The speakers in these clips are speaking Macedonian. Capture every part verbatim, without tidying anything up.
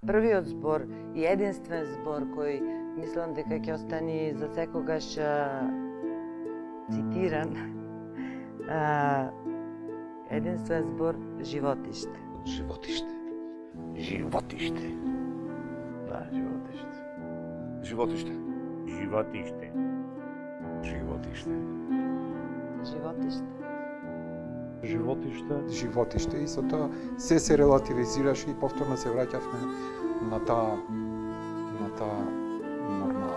Првиот збор и единствен збор кој мислам дека ќе остане за секогаш цитиран. А, единствен збор животиште. Животиште. Животиште. Да, животиште. Животиште. Животиште. Животиште. Животиште. Животиште. Животиште и со тоа се се релативизираше и повторно се враќавме на таа на таа нормала.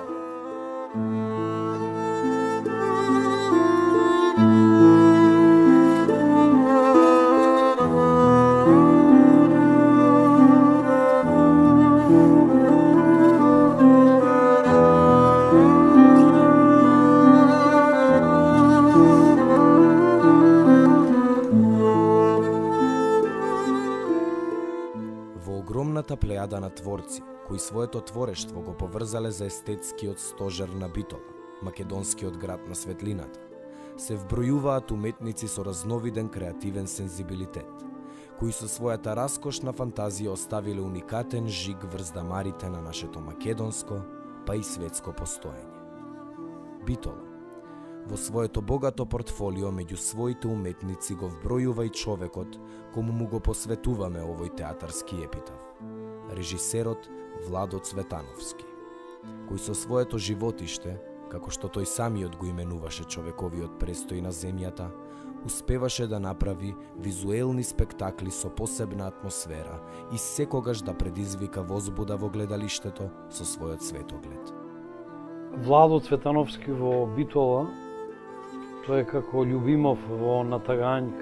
Огромната плејада на творци, кои своето творештво го поврзале за естетскиот стожер на Битола, македонскиот град на светлината, се вбројуваат уметници со разновиден креативен сензибилитет, кои со својата раскошна фантазија оставиле уникатен жиг врз дамарите на нашето македонско, па и светско постоење. Битола, во своето богато портфолио меѓу своите уметници го вбројува и човекот кому му го посветуваме овој театарски епитаф, режисерот Владо Цветановски, кој со своето животиште, како што тој самиот го именуваше човековиот престој на земјата, успеваше да направи визуелни спектакли со посебна атмосфера и секогаш да предизвика возбуда во гледалиштето со својот светоглед. Владо Цветановски во Битола, тој е како Љубимов во Натагањка,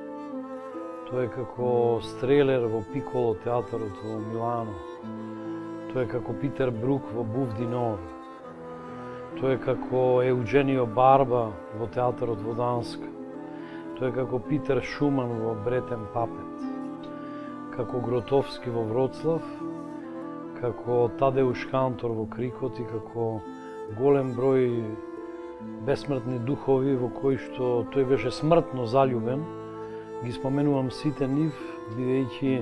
тој е како Стрелер во Пиколо театарот во Милано, тој е како Питер Брук во Бувдинор, тој е како Еудженио Барба во театарот во Данска, тој е како Питер Шуман во Бретен Папет, како Гротовски во Вроцлав, како Тадеуш Кантор во Крикот и како голем број бесмртни духови во кои што тој беше смртно заљубен. Ги споменувам сите нив, бидејќи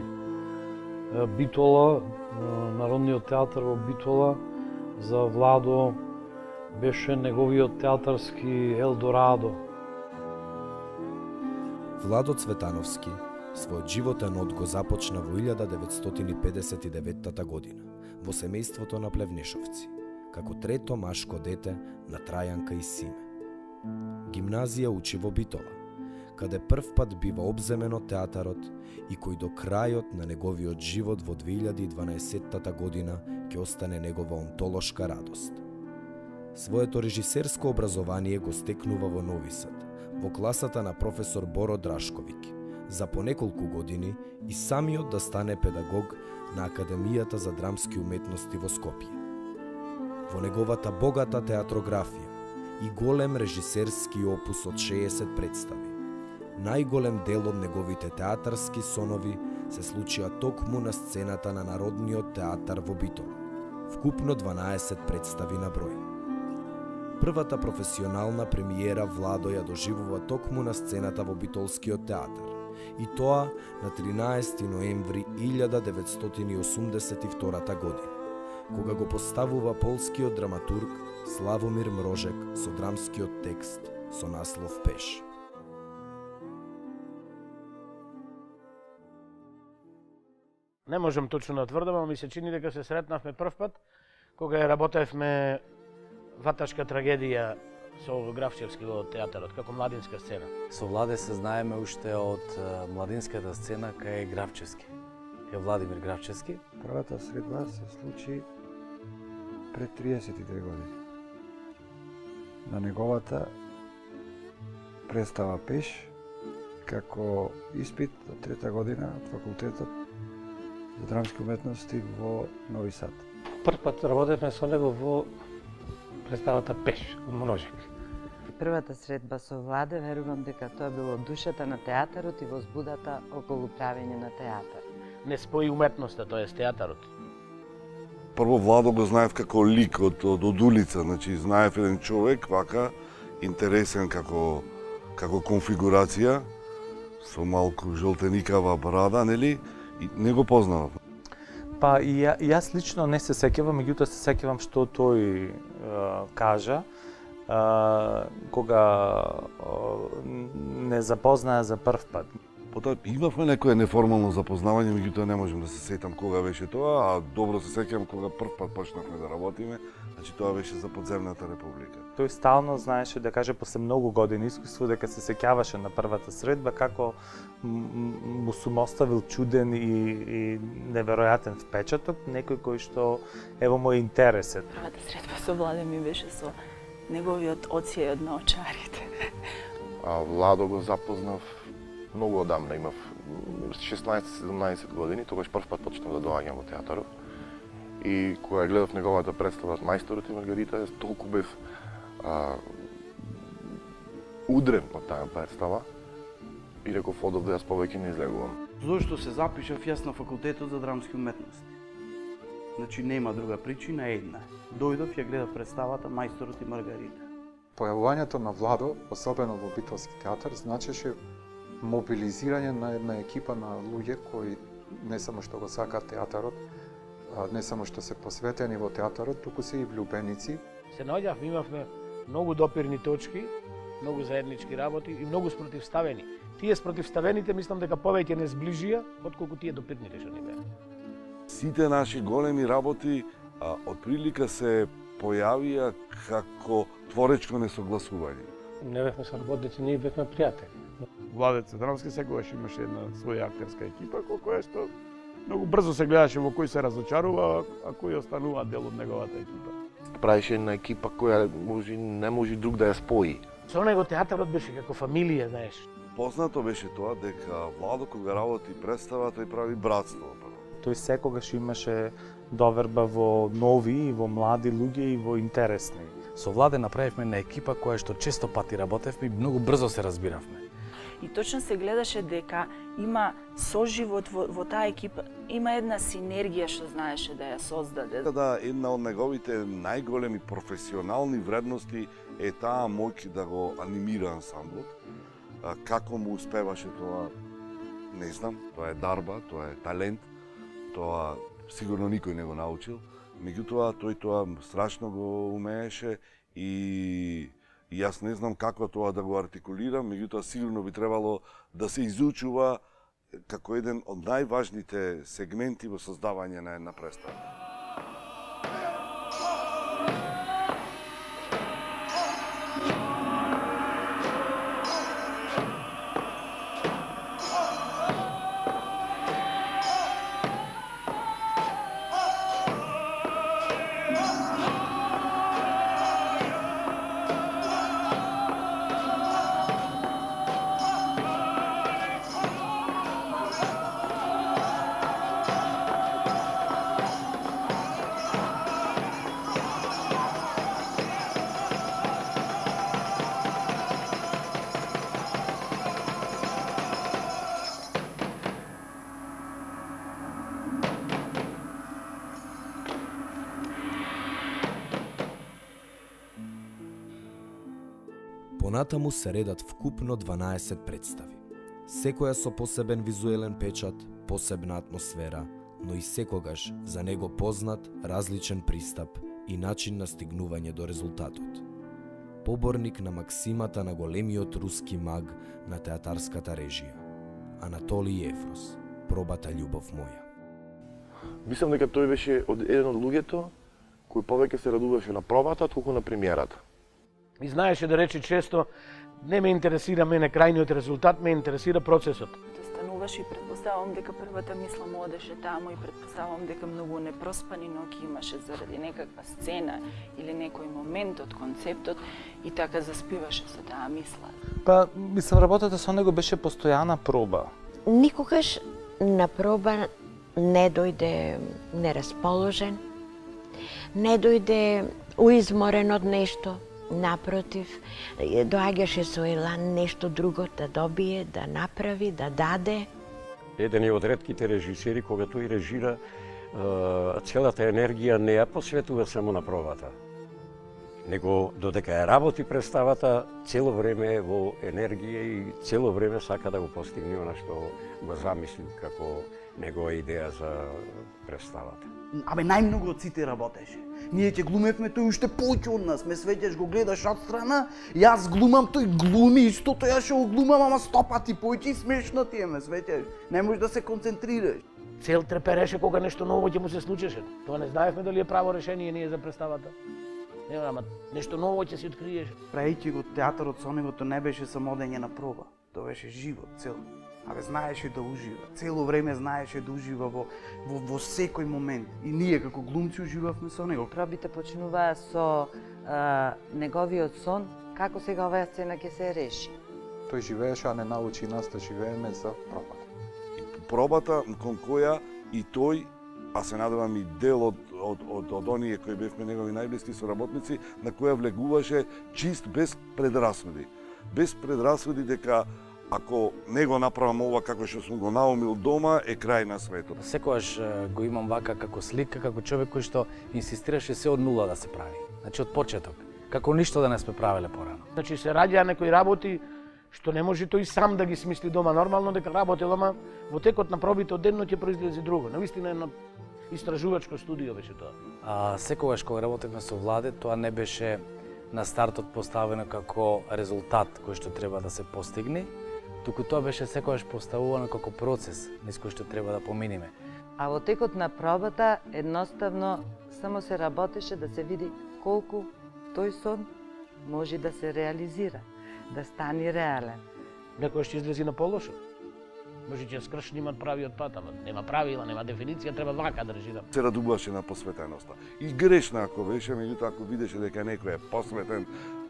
Битола, Народниот театар во Битола, за Владо беше неговиот театарски Елдорадо. Владо Цветановски својот животен од го започна во илјада деветстотини и педесет и деветта година во семејството на Плевнешовци, како трето машко дете на Трајанка и Симе. Гимназија учи во Битола, каде прв пат бива обземен од театарот и кој до крајот на неговиот живот во две илјади и дванаесетта година ќе остане негова онтолошка радост. Своето режисерско образование го стекнува во Нови Сад, во класата на професор Боро Драшковик, за по неколку години и самиот да стане педагог на Академијата за драмски уметности во Скопје. Во неговата богата театрографија и голем режисерски опус од шеесет представи, најголем дел од неговите театарски сонови се случија токму на сцената на Народниот театар во Битола, вкупно дванаесет представи на број. Првата професионална премиера Владо ја доживува токму на сцената во Битолскиот театар, и тоа на тринаесети ноември илјада деветстотини и осумдесет и втора година, кога го поставува полскиот драматург Славомир Мрожек со драмскиот текст со наслов Пеш. Не можам точно да тврдам, но ми се чини дека се сретнавме прв пат кога ја работевме Ваташка трагедија со Графчевски во театарот, како младинска сцена. Со Владе се знаеме уште од младинската сцена кај Графчевски, кај Владимир Графчевски. Првата средба се случи пред триесет и две години. На неговата представа Пеш, како испит од трета година од факултетот за драмски уметности во Нови Сад. Прв пат работевме со него во представата Пеш од Мрожек. Првата средба со Владе, верувам дека тоа било душата на театарот и возбудата околу правење на театар. Не спои уметноста, тоа е театарот. Прво Владо го знаев како лик од, од, од улица, значи знаев еден човек вака интересен како како конфигурација со малку жолтеникава брада, нели? И не го познавав. Па и, ја, и јас лично не се сеќавам, меѓутоа се сеќавам што тој е, кажа е, кога е, не запознаа за прв пат. Потоа имавме некое неформално запознавање, меѓутоа не можам да се сетам кога беше тоа, а добро се сеќавам кога прв пат почнавме да работиме, значи тоа беше за подземната република. Тој стално знаеше да каже после многу години искуство дека се сеќаваше на првата средба како му сум оставил чуден и, и неверојатен впечаток, некој кој што ево мој интересет. Првата средба со Владе ми беше со неговиот оцјај на очарите. А Владо го запознав многу одамна, имав шеснаесет-седумнаесет години, тогаш прв пат почнав да доаѓам во театарот. И кога гледав неговата представа Мајсторот и Маргарита, толку бев а, удрен од таа представа и реков одовде јас повеќе не излегувам. Зошто се запишав јас на факултетот за драмски уметности? Значи нема друга причина, една. Дојдов ја гледав представата Мајсторот и Маргарита. Појавувањето на Владо, особено во Битолски театар, значеше мобилизирање на една екипа на луѓе кои не само што го сакаат театарот, не само што се посветени во театарот, туку се и влюбеници. Се наоѓавме, имавме многу допирни точки, многу заеднички работи и многу спротивставени. Тие спротивставените мислам дека повеќе не сближија отколку тие допирните што ни беа. Сите наши големи работи а, од прилика се појавија како творечко несогласување. Не бевме соработници, ние бевме пријатели. Владе Цветановски секогаш имаше една своја актерска екипа, која што многу брзо се гледаше во кој се разочарува, а кој останува дел од неговата екипа. Правеше една екипа која може, не може друг да ја спои. Со него театарот беше како фамилија, знаеш. Познато беше тоа дека Владо кога работи представа, тој прави братство. Тој секогаш имаше доверба во нови и во млади луѓе и во интересни. Со Владе направивме една екипа која што често пати работевме и многу брзо се разбиравме. И точно се гледаше дека има соживот во, во таа екипа, има една синергија што знаеше да ја создаде. Да, една од неговите најголеми професионални вредности е таа моќ да го анимира ансамблот. Како му успеваше тоа, не знам, тоа е дарба, тоа е талент, тоа сигурно никој не го научил. Меѓутоа, тој тоа страшно го умееше и И јас не знам како тоа да го артикулирам, меѓутоа сигурно би требало да се изучува како еден од најважните сегменти во создавање на една представа. Понатаму се редат вкупно дванаесет представи. Секоја со посебен визуелен печат, посебна атмосфера, но и секогаш за него познат, различен пристап и начин на стигнување до резултатот. Поборник на максимата на големиот руски маг на театарската режија, Анатолий Ефрос, Пробата љубов моја. Мислам дека тој беше од еден од луѓето кој повеќе се радуваше на пробата, отколку на премиерата. И знаеше да рече често, не ме интересира мене крајниот резултат, ме интересира процесот. Да стануваш и предпоставам дека првата мисла му одеше таму и предпоставам дека многу непроспани ноќи имаше заради некаква сцена или некој момент од концептот и така заспиваше со таа мисла. Па, мислам, работата со него беше постојана проба. Никогаш на проба не дојде нерасположен, не дојде уизморен од нешто. Напротив, доаѓаше со елан нешто друго да добие, да направи, да даде. Еден од ретките режисери, кога тој режира, целата енергија не ја посветува само на пробата. Него, додека ја работи представата, цело време е во енергија и цело време сака да го постигне она што го замисли како негова идеја за представата. Абе, најмногу од сите работеше. Ние ќе глумевме, тој уште повеќе од нас. Ме свеќаш, го гледаш од страна, јас глумам, тој глуми истото, јас ќе го глумам, ама сто пати повеќе и смешно ти е, ме свеќаш. Не можеш да се концентрираш. Цел трепереше кога нешто ново ќе му се случеше. Тоа не знаевме дали е право решение ние за представата. Не, ама нешто ново ќе се откриеше. Правејќи го театарот со него, тоа не беше само одење на проба. Тоа беше живот цел. Абе, знаеше да ужива. Цело време знаеше да ужива во, во, во секој момент. И ние како глумци уживавме со него. Пробите почнуваа со а, неговиот сон, како сега оваа сцена ќе се реши. Тој живееше, а не научи нас да живееме за пробата. Пробата кон која и тој, а се надевам и дел од, од, од, од оние кои бевме негови најблиски соработници, на која влегуваше чист без предрасуди. Без предрасуди дека ако не го направам ова како што сум го наумил дома, е крај на светот. Секогаш го имам вака како слика, како човек кој што инсистираше се од нула да се прави. Значи од почеток, како ништо да не сме правеле порано. Значи се раѓаа некои работи што не може тој сам да ги смисли дома нормално, дека работел, ама во текот на пробите одедно ќе произлезе друго. Навистина едно истражувачко студио беше тоа. А, секогаш кога работевме со Владе, тоа не беше на стартот поставено како резултат кој што треба да се постигне, туку тоа беше секогаш поставувано како процес низ кој што треба да поминиме. А во текот на пробата едноставно само се работеше да се види колку тој сон може да се реализира, да стане реален. Некој ќе излези на полошо. Може ќе скрш немат правиот пат, ама нема правила, нема дефиниција, треба вака да режирам. Се радуваше на посветеноста. И грешна ако беше, меѓутоа ако видеше дека некој е посветен,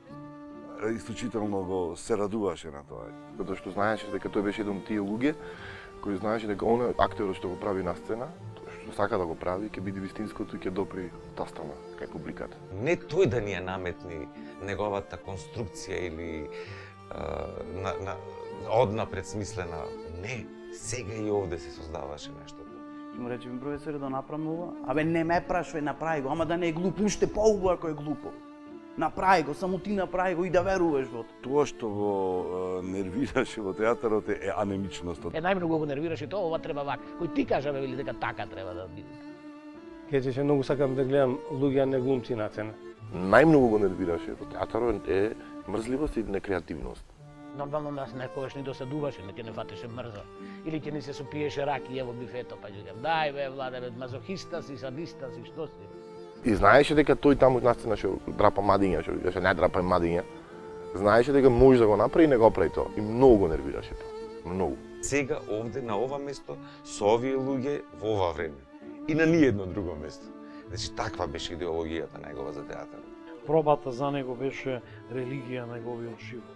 исклучително го се радуваше на тоа. Затоа што знаеше дека тој беше еден од тие луѓе кој знаеше дека оној актерот што го прави на сцена, што сака да го прави, ќе биде вистинското и ќе допри тастана кај публиката. Не тој да ни ја наметни неговата конструкција или а, на, на, однапред смислена. Не, сега и овде се создаваше нештото. Ќе му речеме професоре да направам ова? Абе не ме прашувај, направи го, ама да не е глуп, уште поубаво ако е глупо. Направи го, само ти направи го и да веруваш во тоа. Тоа што го е, нервираше во театарот е анемичноста. Е најмногу го нервираше тоа, ова треба вака. Кој ти кажа бе вели дека така треба да биде. Кеќе многу сакам да гледам луѓе, а не глумци на сцена. Најмногу го нервираше во театарот е мрзливост и некреативност. Нормално нас некогаш ни досадуваше, не ќе не фатеше мрза. Или ќе ни се сопиеше ракија во бифето, па ќе дај бе, Владе, бе, мазохиста си, садиста си, што си? И знаеше дека тој таму на сцена што драпа мадиња, што викаше не драпај мадиња. Знаеше дека може да го направи и не го прави тоа. И многу го нервираше тоа. Многу. Сега овде на ова место со овие луѓе во ова време и на ниедно друго место. Значи таква беше идеологијата негова за театар. Пробата за него беше религија неговиот живот.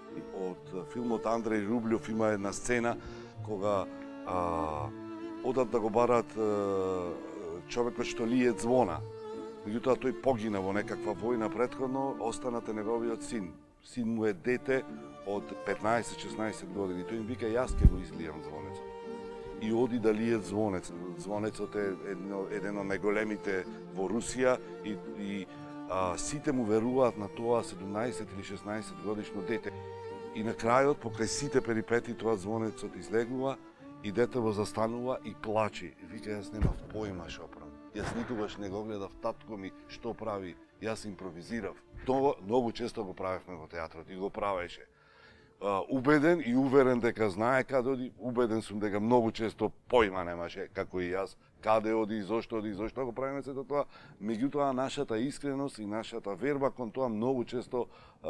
Од филмот Андреј Рублјов има една сцена кога а, одат да го барат а, човекот што лие звона. Меѓутоа тој погина во некаква војна претходно, останате неговиот син. Син му е дете од петнаесет-шеснаесет години. Тој им вика јас ќе го излијам звонецот. И оди да лие звонец. Звонецот е едно, еден од најголемите во Русија и, и а, сите му веруваат на тоа седумнаесет или шеснаесет годишно дете. И на крајот, покрај сите перипети, тоа звонецот излегува и детево застанува и плачи. Вика, јас немав појма шо правам. Јас никогаш не го гледав татко ми што прави, јас импровизирав. Тоа многу често го правевме во театрот и го правеше. Uh, убеден и уверен дека знае каде оди, убеден сум дека многу често појма немаше, како и јас, каде оди, зошто оди, зошто го правиме сето тоа. Меѓутоа, нашата искреност и нашата верба кон тоа многу често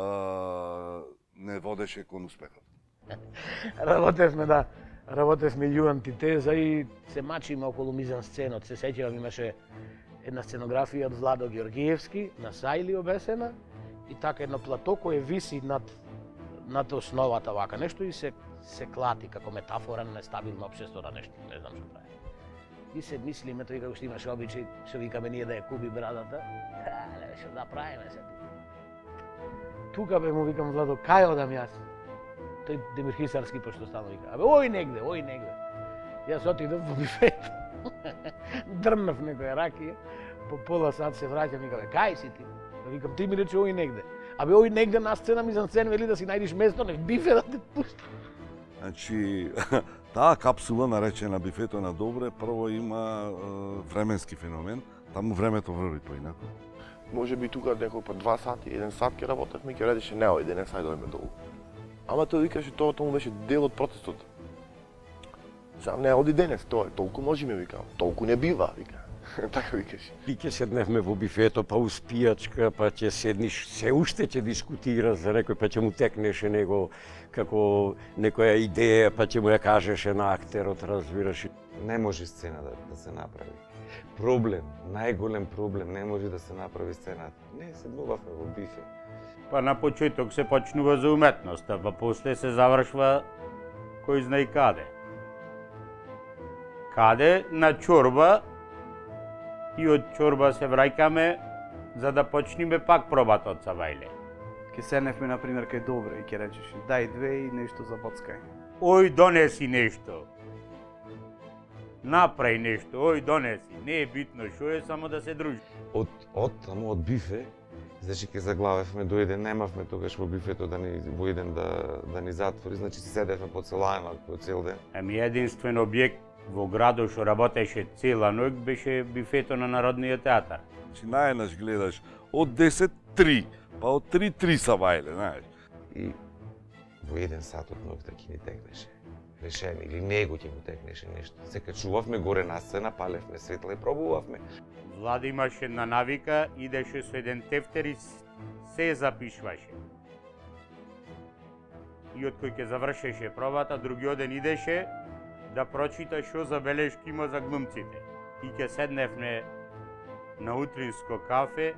uh, не водеше кон успехот. Работевме, да. Работевме и антитеза и се мачиме околу мизансценот. Се сеќавам, имаше една сценографија од Владо Георгиевски, на Сајли обесена, и така едно плато кое виси над над основата вака нешто и се се клати како метафора на нестабилно општество на нешто, не знам што прави. И се мислиме тој како што имаше обичај, што викаме ние да ја куби брадата. А, што да правиме се. Тука бе му викам Владо, кај одам јас? Тој Демир Хисарски пошто стално вика. Абе, ој негде, ој негде. Јас отидов во бифет. Дрнав некоја ракија, по пола сат се враќам и викам, кај си ти? Викам, ти ми рече ој негде. Абе, ој негде на сцена, мизансцен, вели да си најдиш место, не бифе да те пусти. Значи, Таа капсула, наречена бифето на Добре, прво има е, временски феномен, таму времето врви поинаку. Може би тука некој па два сати, еден сат ќе работевме, ќе редеше не ојде, не сај дојме долу. Ама тој викаше тоа тому беше дел од протестот. Сам не оди денес, тоа е толку можеме, викам, толку не бива, вика. Така викаше. И ќе седневме во бифето, па успијачка, па ќе седниш, се уште ќе дискутира за некој, па ќе му текнеше него како некоја идеја, па ќе му ја кажеше на актерот, разбираш. Не може сцена да, да се направи. Проблем, најголем проблем, не може да се направи сцената. Не, седнувавме во бифе. Па на почеток се почнува за уметноста, па после се завршва кој знае каде. Каде? На чорба, и од чорба се враќаме за да почнеме пак пробата од Савајле. Ке седневме, например, кај Добре и ке речеше, дај две и нешто за боцкај. Ој, донеси нешто. Направи нешто, ој, донеси. Не е битно шо е, само да се дружи. Од, од таму, од бифе, значи ке заглавевме, дојде, немавме тогаш во бифето да ни, во еден да, да ни затвори, значи седевме по цела ноќ, по цел ден. Ами единствен објект во градот што работеше цела ноќ беше бифето на Народниот театар. Значи најнаш гледаш од десет три, па од три три Савајле, знаеш. И во еден сат од ноќта ќе ни текнеше решение или него ќе му текнеше нешто. Се качувавме горе на сцена, палевме светла и пробувавме. Влади имаше една навика, идеше со еден тефтер и се запишваше. И од кој ќе завршеше пробата, другиот ден идеше да прочита што забелешки има за глумците. И ќе седневме на утринско кафе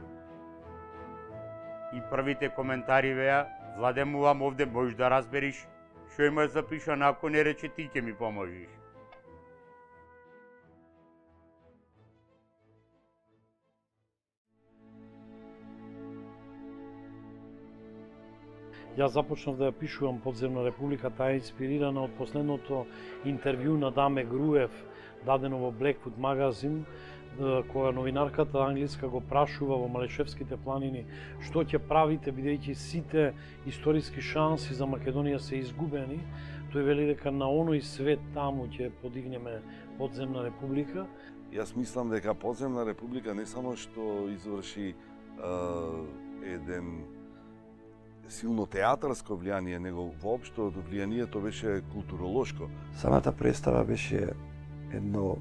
и првите коментари беа: Владе, мувам овде, можеш да разбериш што има запишано, ако не рече ти ќе ми поможиш. Јас започнав да ја пишувам Подземна република, таа е инспирирана од последното интервју на Даме Груев, дадено во Blackwood магазин, кога новинарката англиска го прашува во Малешевските планини што ќе правите, бидејќи сите историски шанси за Македонија се изгубени. Тој вели дека на оној свет таму ќе подигнеме Подземна република. Јас мислам дека Подземна република не само што изврши е, еден силно театарско влијание, него воопшто влијанието беше културолошко. Самата представа беше едно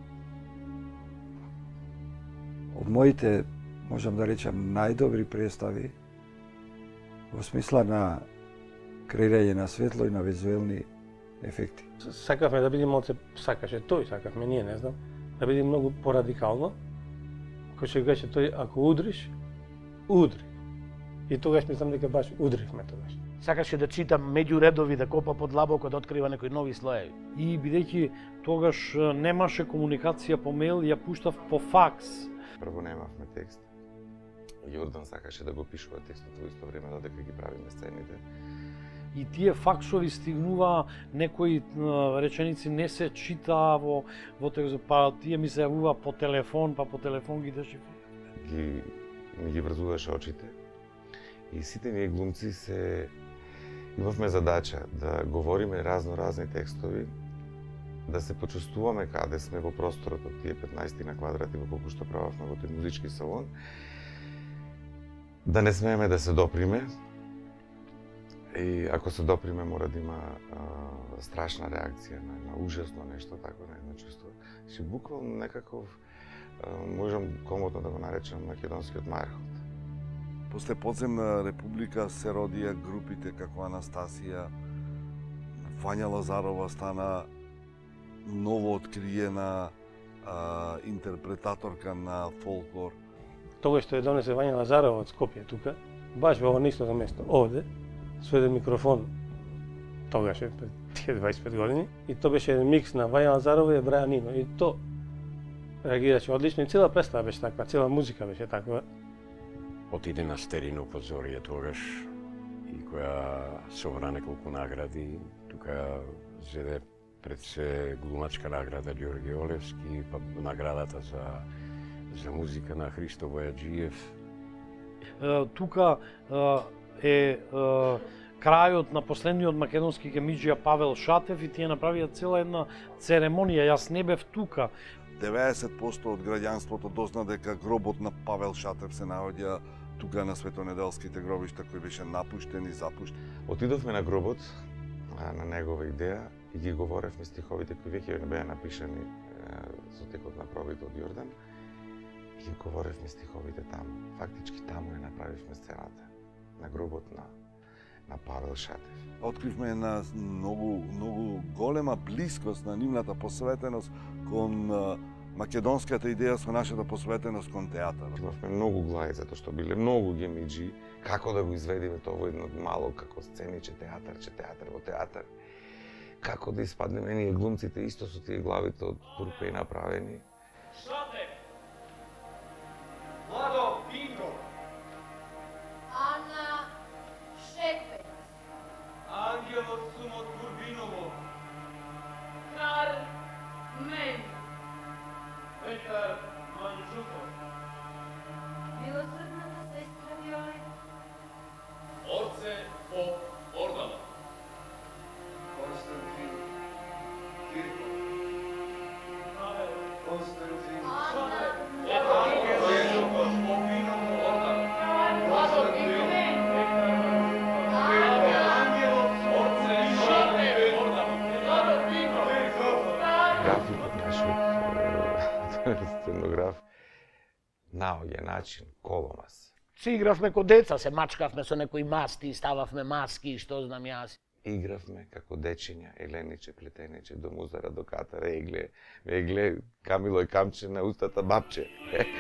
од моите, можам да речам, најдобри представи во смисла на креирање на светло и на визуелни ефекти. Сакавме да бидеме, од се сакаше тој, сакавме ние, не знам, да биде многу порадикално. Кој ќе каже тој, ако удриш, удри. И тогаш мислам дека баш удривме тогаш. Сакаше да чита меѓу редови, да копа подлабоко, да открива некои нови слоеви. И бидејќи тогаш немаше комуникација по мејл, ја пуштав по факс. Прво немавме текст. Јордан сакаше да го пишува текстот во исто време додека ги правиме сцените. И тие факсови стигнува, некои реченици не се читаа во во текст, па тие ми се јавува по телефон, па по телефон ги дешифрував. Ги ми ги врзуваше очите. И сите ние глумци се имавме задача да говориме разно-разни текстови, да се почувствуваме каде сме во просторот од тие петнаесет на квадрати во колку што прававме во тој музички салон, да не смееме да се доприме. И ако се доприме, мора да има а, страшна реакција на, на ужасно нешто тако, на едно чувство. Си буквално некаков, а, можам комотно да го наречам македонскиот Мајерхот. После Подземна република се родија групите како Анастасија, Вања Лазарова стана ново откриена а, интерпретаторка на фолклор. Тогаш што ја донесе Вања Лазарова од Скопје тука, баш во истото место, овде, со еден микрофон, тогаш е пред тие дваесет и пет години, и то беше еден микс на Вања Лазарова и Браја Нино, и то реагираше одлично, и цела представа беше таква, цела музика беше таква. Отиде на Стерино позорие тогаш, и која собра неколку награди, тука зеде пред се глумачка награда Ѓорѓе Олевски, па наградата за за музика на Христо Војаджиев. Тука е крајот на последниот македонски гемиџија Павел Шатев и тие направија цела една церемонија. Јас не бев тука. деветдесет проценти од граѓанството дозна дека гробот на Павел Шатев се наоѓа тука на Светонеделските гробишта, кој беше напуштен и запуштен. Отидовме на гробот на негова идеја и ги говоревме стиховите кои веќе беа напишани со текот на пробите од Јордан. Ги говоревме стиховите таму. Фактички таму ја направивме сцената на гробот на на Павел Шатев. Откривме една многу многу голема блискост на нивната посветеност кон македонската идеја со нашата посветеност кон театарот. Имавме многу глави затоа што биле многу гемиџи како да го изведиме тоа во едно мало како сцениче театарче, театар во театар. Како да испаднеме ние глумците исто со тие главите од турпе направени. Шатев! Владо Пинко! Ана Шепец! Ангелот Сумот Турбиново! Кар Мен! Петар Манчуков! Милосрдната сестра Виолета! Орце Поп Ордава! Константин Кирков! Константин Графикот нашиот сценограф наоѓа начин коломас. Си игравме ко деца, се мачкавме со некои масти, стававме маски, што знам јас. Игравме како дечиња, Елениче, Плетениче, до музара, до катара, егле, егле, Камило и камче на устата бабче.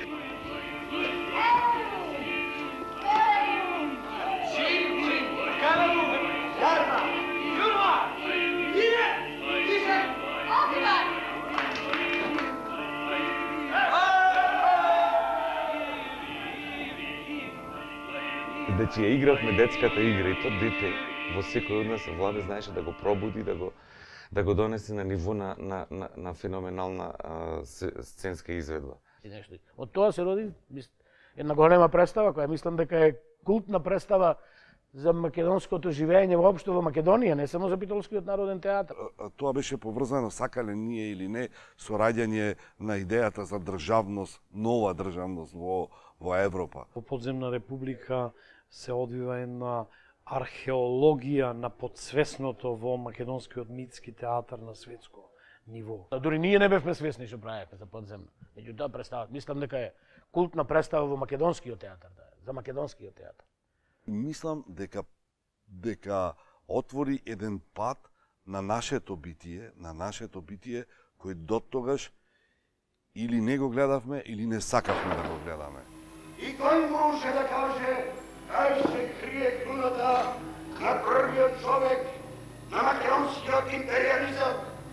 Значи ја игравме детската игра и тоа дете во секој од нас Владе знаеше да го пробуди, да го да го донесе на ниво на на на, на феноменална а, сценска изведба. И нешто. Од тоа се роди една голема представа која мислам дека е култна представа за македонското живење воопшто во Македонија, не само за Битолскиот народен театар. Тоа беше поврзано, сакале ние или не, со раѓање на идејата за државност, нова државност во во Европа. Во подземна република се одвива една археологија на подсвесното во македонскиот митски театар на светско ниво. Дури ние не бевме свесни што правевме за подземна. Меѓутоа представа, мислам дека е култна представа во македонскиот театар, да, за македонскиот театар. Мислам дека дека отвори еден пат на нашето битие, на нашето битие кој доттогаш или не го гледавме или не сакавме да го гледаме. И кој може да каже кај се крие круната на првиот човек на македонскиот империализам?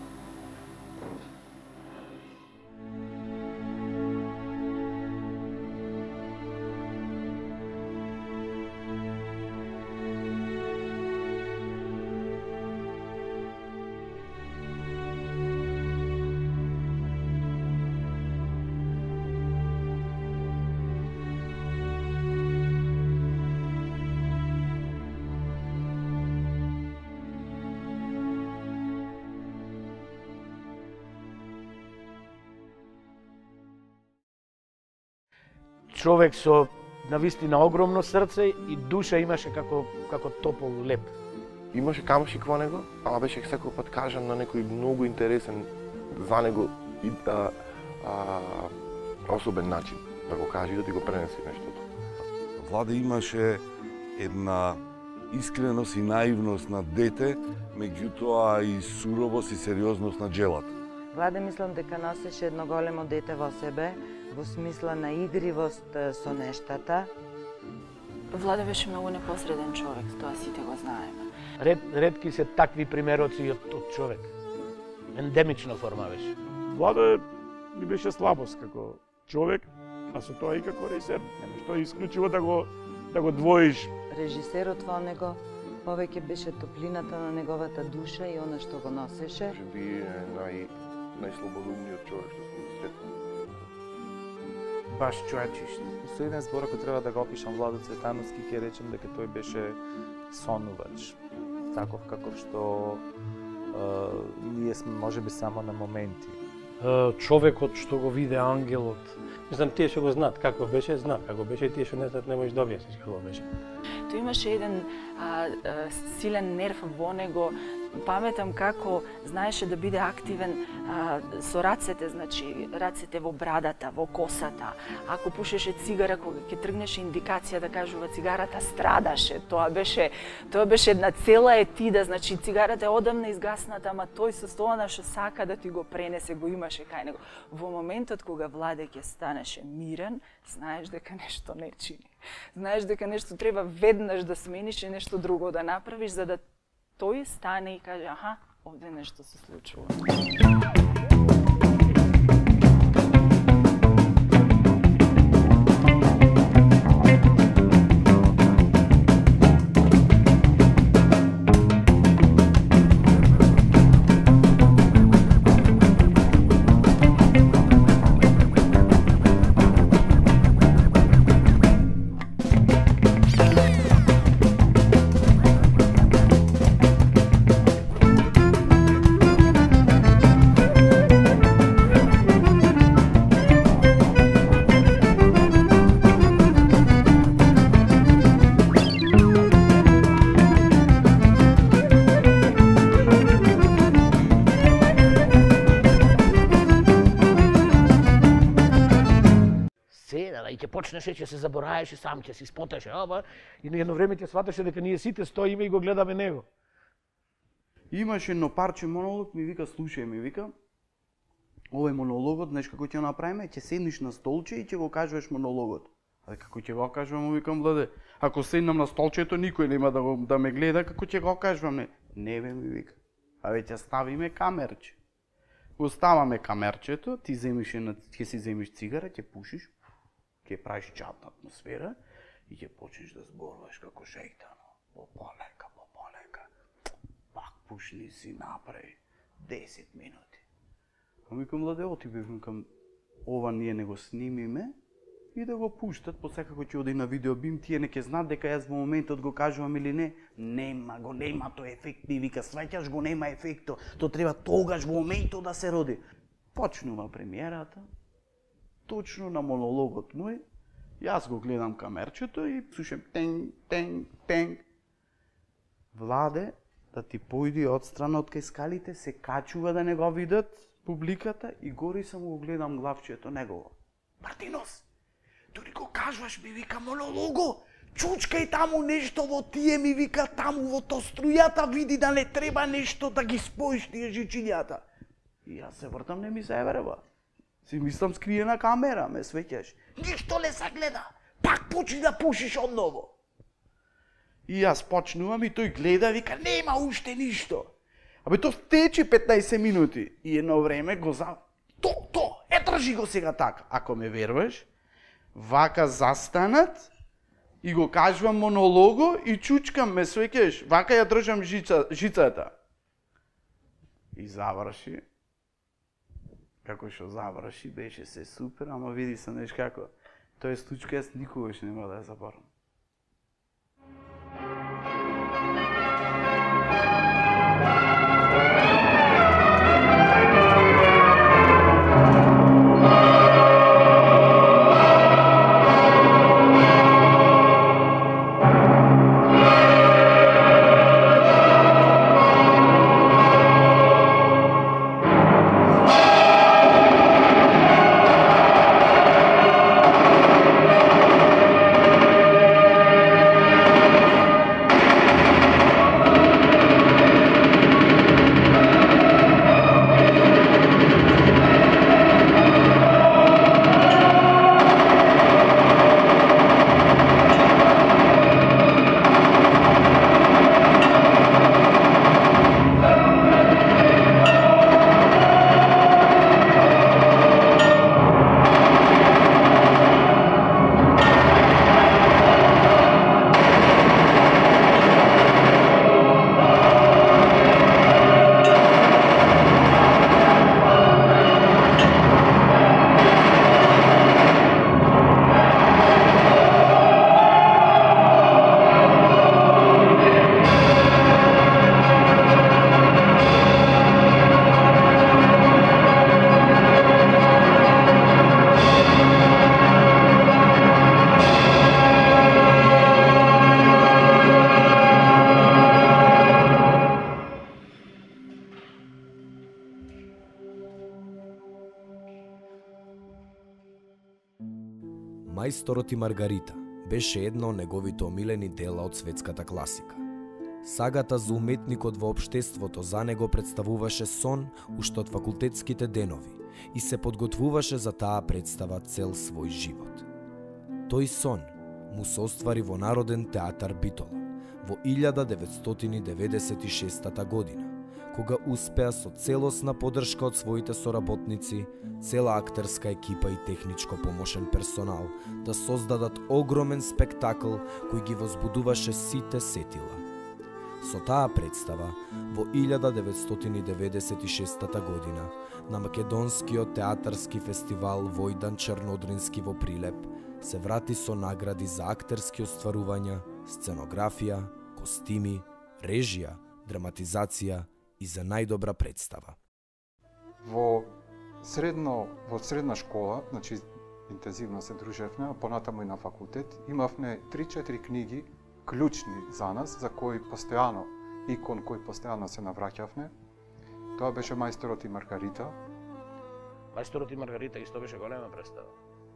Човек со навистина огромно срце и душа имаше како како топол леп. Имаше камшик во него, ама беше секој пат кажан на некој многу интересен за него и а, а, особен начин да го каже и да ти го пренеси нештото. Владе имаше една искреност и наивност на дете, меѓутоа и суровост и сериозност на джелат. Владе мислам дека носеше едно големо дете во себе, во смисла на игривост со нештата. Владе беше многу непосреден човек, тоа сите го знаеме. Ред, ретки се такви примероци од, од човек. Ендемична форма беше. Владе ми беше слабост како човек, а со тоа и како режисер. Нема што исклучиво да го да го двоиш. Режисерот во него повеќе беше топлината на неговата душа и она што го носеше. Може би е нај најслободумниот човек што сум сретнал. баш човечиште. Со еден збор, ако треба да го опишам Владо Цветановски, ќе речем дека тој беше сонувач. Таков каков што е, ние сме можеби само на моменти. Човекот што го виде ангелот. Мислам, тие што го знаат како беше, знаат како беше, и тие што не знаат не можеш да објасниш како беше. Тој имаше еден а, а, силен нерв во него. Паметам како знаеше да биде активен а, со рацете, значи рацете во брадата, во косата. Ако пушеше цигара, кога ќе тргнеше индикација да кажува цигарата, страдаше. Тоа беше тоа беше една цела етида, значи цигарата е одамна изгасната, ама тој со тоа на што сака да ти го пренесе, го имаше кај него. Во моментот кога Владе ќе станеше мирен, знаеш дека нешто не чини. Знаеш дека нешто треба веднаш да смениш и нешто друго да направиш за да тој стане и каже, аха, овде нешто се случува. И ќе почнеше, ќе се забораеше, сам ќе се спотеше, ама и на едно време ќе сватеше дека ние сите стоиме и го гледаме него. Имаше едно парче монолог, ми вика, слушај, ми вика, овој монологот, знаеш како ќе го направиме, ќе седнеш на столче и ќе го кажуваш монологот. А како ќе го кажувам, му викам, Владе, ако седнам на столчето, никој нема да, го, да ме гледа, како ќе го кажувам, не. Не бе, ми вика, а веќе ставиме камерче. Го ставаме камерчето, ти земиш една, ќе си земиш цигара, ќе пушиш, ќе правиш чатна атмосфера и ќе почнеш да зборуваш како шејтано. По-полека, по-полека. Пак пушни си направи десет минути. А викам, Владе, оти викам, ова ние не го снимиме и да го пуштат, посекако ќе оди на видеобим, тие не ќе знаат дека јас во моментот го кажувам или не. Нема го, нема тој ефект, ми вика, сваќаш го, нема ефекто. То треба тогаш во моментот да се роди. Почнува премиерата, точно на монологот мој, јас го гледам камерчето и слушам тенг, тенг, тенг. Владе, да ти појди одстрана од кај скалите, се качува да не го видат публиката и гори само го гледам главчето негово. Мартинос, дури го кажуваш, ми вика, монолого, чучкај таму нешто во тие, ми вика, таму во то струјата, види да не треба нешто да ги споиш тие жичињата. И јас се вртам, не ми се еверева. Си мислам скриена камера, ме свеќаш. Ништо не се гледа. Пак почни да пушиш одново. И јас почнувам и тој гледа, вика, нема уште ништо. Абе, то тече петнаесет минути. И едно време го за... То, то, е држи го сега така. Ако ме веруваш, вака застанат и го кажувам монолого и чучкам, ме свеќаш. Вака ја држам жица, жицата. И заврши. Како што заврши, беше се супер, ама види се, знаеш како, тој случај јас никогаш нема да ја заборам. Мајсторот и Маргарита беше едно од неговите омилени дела од светската класика. Сагата за уметникот во општеството за него представуваше сон уште од факултетските денови и се подготвуваше за таа представа цел свој живот. Тој сон му се оствари во Народен театар Битола во илјада деветстотини деветдесет и шеста година, кога успеа со целосна поддршка од своите соработници, цела актерска екипа и техничко помошен персонал да создадат огромен спектакл кој ги возбудуваше сите сетила. Со таа представа, во илјада деветстотини деветдесет и шеста година, на Македонскиот театарски фестивал Војдан Чернодрински во Прилеп, се врати со награди за актерски остварувања, сценографија, костими, режија, драматизација и за најдобра представа. Во средно во средна школа, значи интензивно се дружевме, а понатаму и на факултет, имавме три-четири книги клучни за нас, за кои постојано и кон кои постојано се навраќавме. Тоа беше Мајсторот и Маргарита. Мајсторот и Маргарита исто беше голема представа.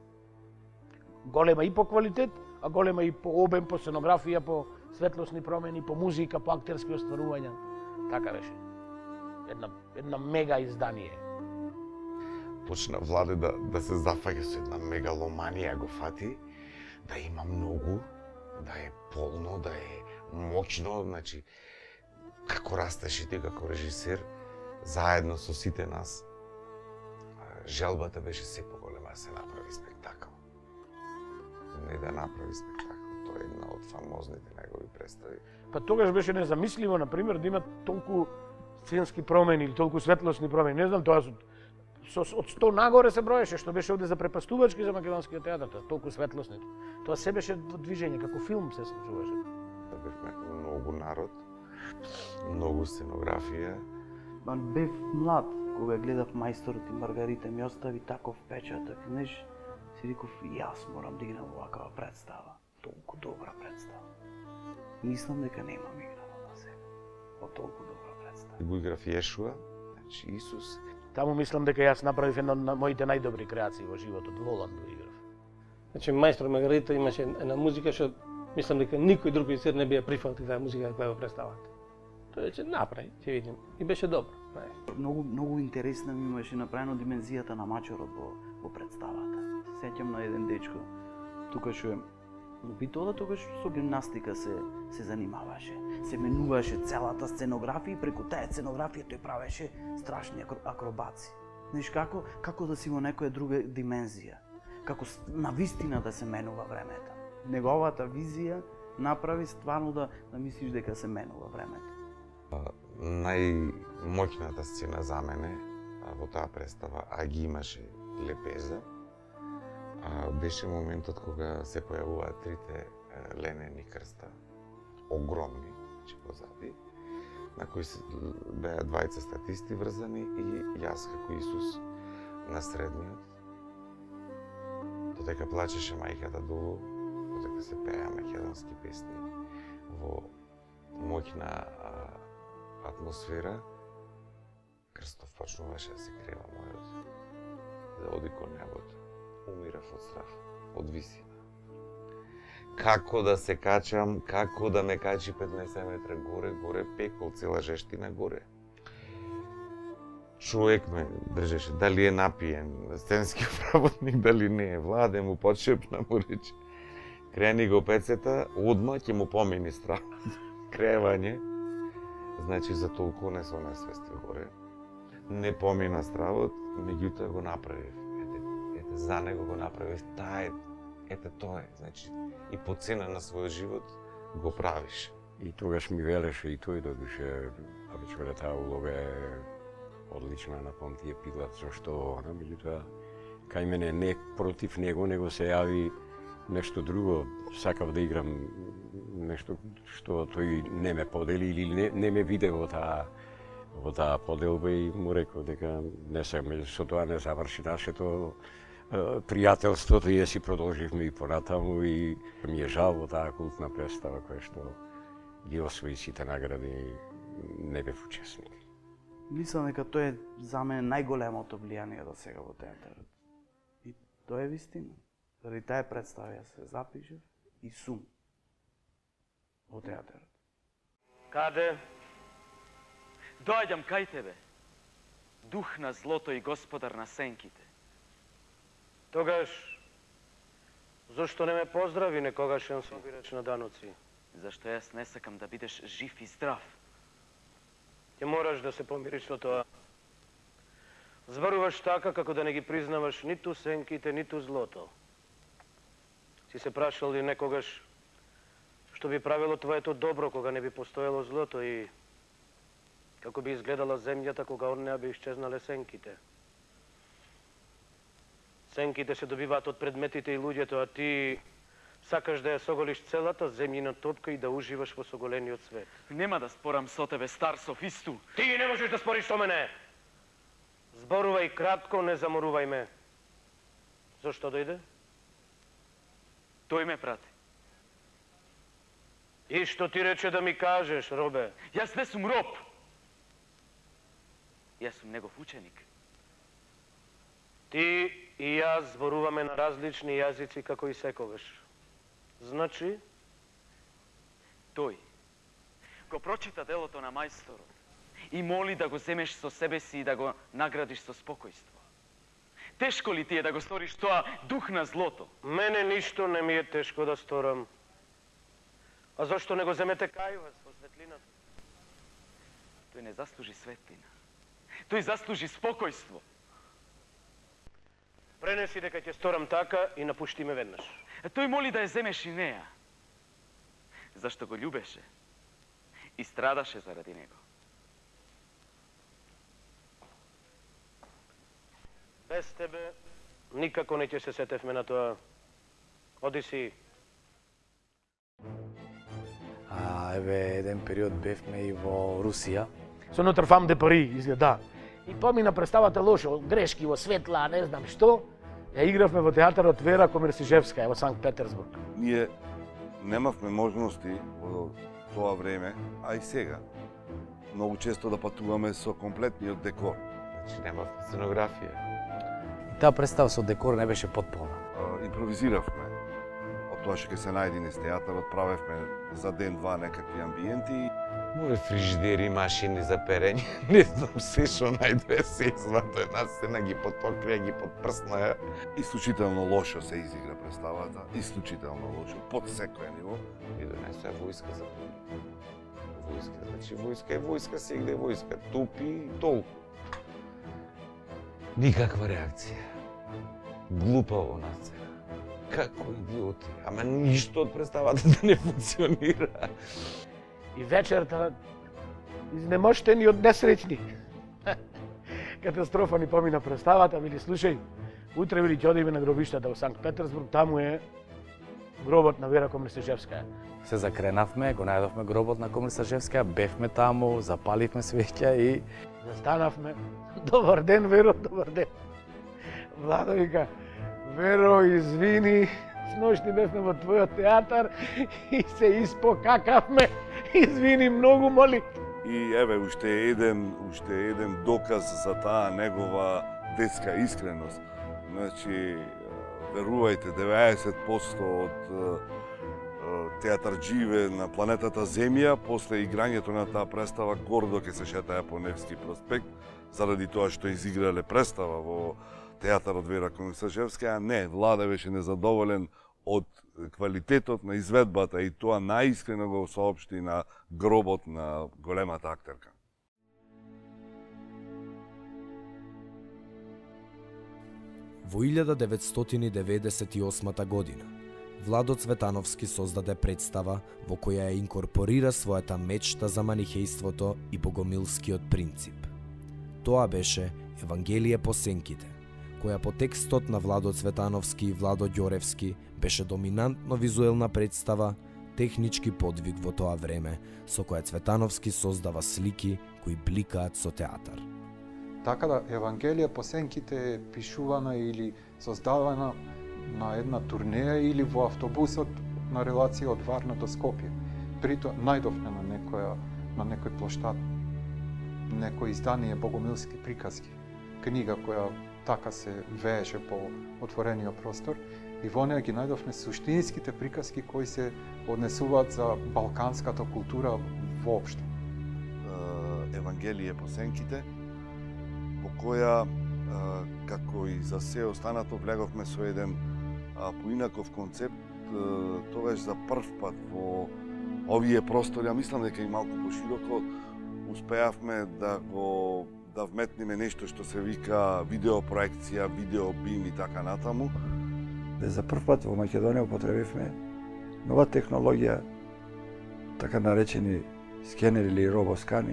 Голема и по квалитет, а голема и по обем, по сценографија, по светлосни промени, по музика, по актерски остварувања. Така беше. Една, една мега издание. Почна Владе да, да се зафаќа со една мегаломанија, го фати, да има многу, да е полно, да е мощно, значи, како растеш и ти како режисер, заедно со сите нас, желбата беше се поголема да се направи спектакл. Не да направи спектакл, тоа е една од фамозните негови представи. Па тогаш беше незамисливо, например, да има толку сценски промени или толку светлосни промени. Не знам, тоа со, од сто нагоре се броеше, што беше овде за препастувачки за Македонскиот театар, толку светлосни. Тоа се беше во движење, како филм се случуваше. Да бевме многу народ, многу сценографија. Ба бев млад, кога гледав Мајсторот и Маргарита, ми остави таков впечаток, знаеш, си реков, јас морам да играм оваква представа. Толку добра представа. Мислам дека немам играно на себе. Од толку добра представа. Го играв Јешуа, значи Исус. Таму мислам дека јас направив една од моите најдобри креации во животот, Волан го играв. Значи Мајстор Маргарита имаше една музика што мислам дека никој друг режисер не би ја прифатил таа музика која го представата. Тој ќе направи, ќе видим. И беше добро. Многу многу интересна ми имаше направено димензијата на мачорот во во представата. Сеќам на еден дечко тука што во Битола, тогаш со гимнастика се се занимаваше. Се менуваше целата сценографија и преку таа сценографија тој правеше страшни акробаци. Знаеш како како да си во некоја друга димензија, како на вистина да се менува времето. Неговата визија направи стварно да да мислиш дека се менува времето. Најмоќната сцена за мене во таа представа, а ги имаше лепеза, беше моментот кога се појавуваат трите ленени крста, огромни, че позади, на кои се беа двајца статисти врзани и јас како Исус на средниот. Додека плачеше мајката долу, додека се пеа македонски песни во моќна атмосфера, крстов почнуваше да се крева мојот, да оди кон небото. Умирав од страх, од висина. Како да се качам, како да ме качи петнаесет метра горе, горе пекол, цела жештина горе. Човек ме држеше, дали е напиен, сценски работник, дали не е, Владе му подшепна, му рече. Крени го пецета, одма ќе му помини страх. Кревање, значи за толку не со несвести горе. Не помина стравот, меѓутоа го направив. За него го направив, таа е, ете тоа е, значи, и по цена на својот живот го правиш. И тогаш ми велеше и тој додуше, абе човека таа улога е одлична на Понтије Пилат, зашто она, меѓутоа, кај мене не против него, него се јави нешто друго, сакав да играм нешто што тој не ме подели или не, не ме виде во таа во таа поделба и му реков дека не се, со тоа не заврши нашето пријателството и си продолживме и понатаму и ми е жал во таа култна представа која што ги освои сите награди, не бев учесник. Мислам дека тоа е за мене најголемото влијание до сега во театарот. И тоа е вистина. заради таа представа ја се запишев и сум во театарот. Каде? Доаѓам кај тебе, дух на злото и господар на сенките. Тогаш, зашто не ме поздрави некогаш јан собирач на даноци? Зашто јас не сакам да бидеш жив и здрав. Ќе мораш да се помириш со тоа. Зборуваш така како да не ги признаваш ниту сенките, ниту злото. Си се прашал ли некогаш што би правило твоето добро кога не би постоело злото и како би изгледала земјата кога од неа би исчезнале сенките? Сенките се добиваат од предметите и луѓето, а ти сакаш да ја соголиш целата земјина топка и да уживаш во соголениот свет. Нема да спорам со тебе, стар софисту. Ти не можеш да спориш со мене. Зборувај кратко, не заморувај ме. Зошто дојде? Тој ме прати. И што ти рече да ми кажеш, робе? Јас не сум роб. Јас сум негов ученик. Ти и јас зборуваме на различни јазици како и секогаш. Значи? Тој го прочита делото на мајсторот и моли да го земеш со себе си и да го наградиш со спокојство. Тешко ли ти е да го сториш тоа, дух на злото? Мене ништо не ми е тешко да сторам. А зашто не го земете кај вас во светлината? Тој не заслужи светлина. Тој заслужи спокојство. Пренеси дека ќе сторам така и напушти ме веднаш. Тој моли да ја земеш и неа. Зашто го љубеше и страдаше заради него. Без тебе никако не ќе се сетевме на тоа. Оди си. А, еве, еден период бевме и во Русија. Со Нотр Фам де Пари, изгледа. И помина представата лошо, грешки во светла, не знам што. Ја игравме во театарот Вера Комерсижевска во Санкт Петерсбург. Ние немавме можности во тоа време, а и сега. Многу често да патуваме со комплетниот декор. Значи немавме сценографија. Таа представа со декор не беше потполна. Импровизиравме. Од тоа што ќе се најди низ театарот, правевме за ден-два некакви амбиенти. Море фрижидери, машини за перење, не знам се што најде се изваде една сцена, ги подпокрија, ги подпрсна. Исклучително лошо се изигра представата, исклучително лошо, под секој ниво. И донесе војска за тури. Војска, значи војска е војска, сегде е војска, тупи и толку. Никаква реакција. Глупаво на сцена. Како идиоти, ама ништо од представата да не функционира. И вечерта изнемоштени од несреќни. Катастрофа ни помина представата, вели слушај, утре вели ќе одиме на гробиштата во Санкт Петерсбург, таму е гробот на Вера Комерсижевска. Се закренавме, го најдовме гробот на Комерсижевска, бевме таму, запаливме свеќа и застанавме. Добар ден, Веро, добар ден. Владо вика, Веро, извини, сношни бевме во твојот театар и се испокакавме. Извини, многу моли. И еве уште еден, уште еден доказ за таа негова детска искреност. Значи, верувајте, деветдесет проценти од театарџиеве на планетата Земја после играњето на таа представа гордо ќе се шетаја по Невски проспект заради тоа што изиграле представа во театарот Вера Комерсижевска, а не, Владе беше незадоволен од квалитетот на изведбата и тоа најискрено го соопшти на гробот на големата актерка. Во илјада деветстотини деветдесет и осма година Владо Цветановски создаде представа во која ја инкорпорира својата мечта за манихејството и богомилскиот принцип. Тоа беше Евангелие по сенките, која по текстот на Владо Цветановски и Владо Ѓоревски беше доминантно визуелна представа, технички подвиг во тоа време, со која Цветановски создава слики кои бликаат со театар. Така да, Евангелие по сенките е пишувана или создавана на една турнеја или во автобусот на релација од Варна до Скопје. Прито најдовме на некоја на некој плоштад некој издание Богомилски приказки, книга која така се вееше по отворениот простор. И во неа ги најдовме суштинските приказки кои се однесуваат за балканската култура воопшто. Евангелие по сенките, по која, како и за се останато, влеговме со еден поинаков концепт, тогаш за прв пат во овие простори, а мислам дека и малку пошироко, успеавме да го да вметниме нешто што се вика видеопроекција, видеобим и така натаму. За прв пат во Македонија употребивме нова технологија, така наречени скенери или робоскани.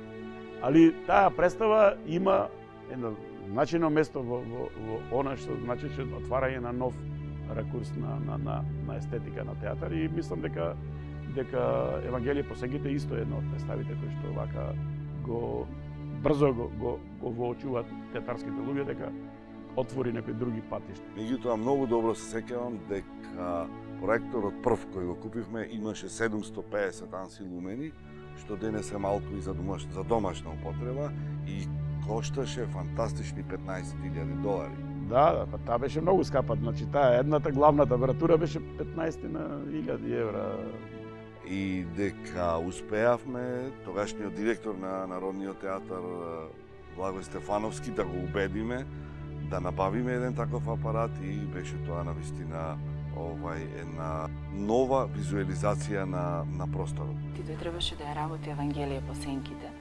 Али таа представа има едно значајно место во, во, во она што значеше отварање на нов ракурс на, на, на, на естетика на театар и мислам дека дека Евангелие по сенките исто е едно од представите кои што вака го брзо го, го, го воочуваат театарските луѓе дека отвори некои други патишта. Меѓутоа многу добро се сеќавам дека проекторот прв кој го купивме имаше седумстотини и педесет анси лумени, што денес е малку и за, домаш, за домашна употреба и кошташе фантастични петнаесет илјади долари. Да, да, па таа беше многу скапа, значи таа едната главната апаратура беше петнаесет илјади евра. И дека успеавме тогашниот директор на Народниот театар Благој Стефановски да го убедиме да набавиме еден таков апарат и беше тоа навистина овај една нова визуализација на на просторот. Ти тој требаше да ја работи Евангелие по сенките.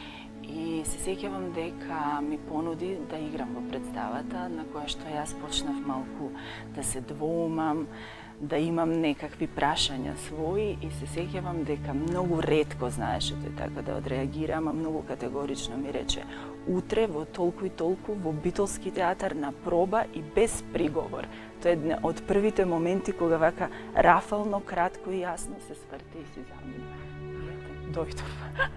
И се сеќавам дека ми понуди да играм во представата, на која што јас почнав малку да се двоумам, да имам некакви прашања своји и се сеќавам дека многу ретко знаеше тој така да одреагира, ама многу категорично ми рече утре во толку и толку во Битолски театар на проба и без приговор. Тоа е од првите моменти кога вака рафално, кратко и јасно се сврте и си замина. Дојдов.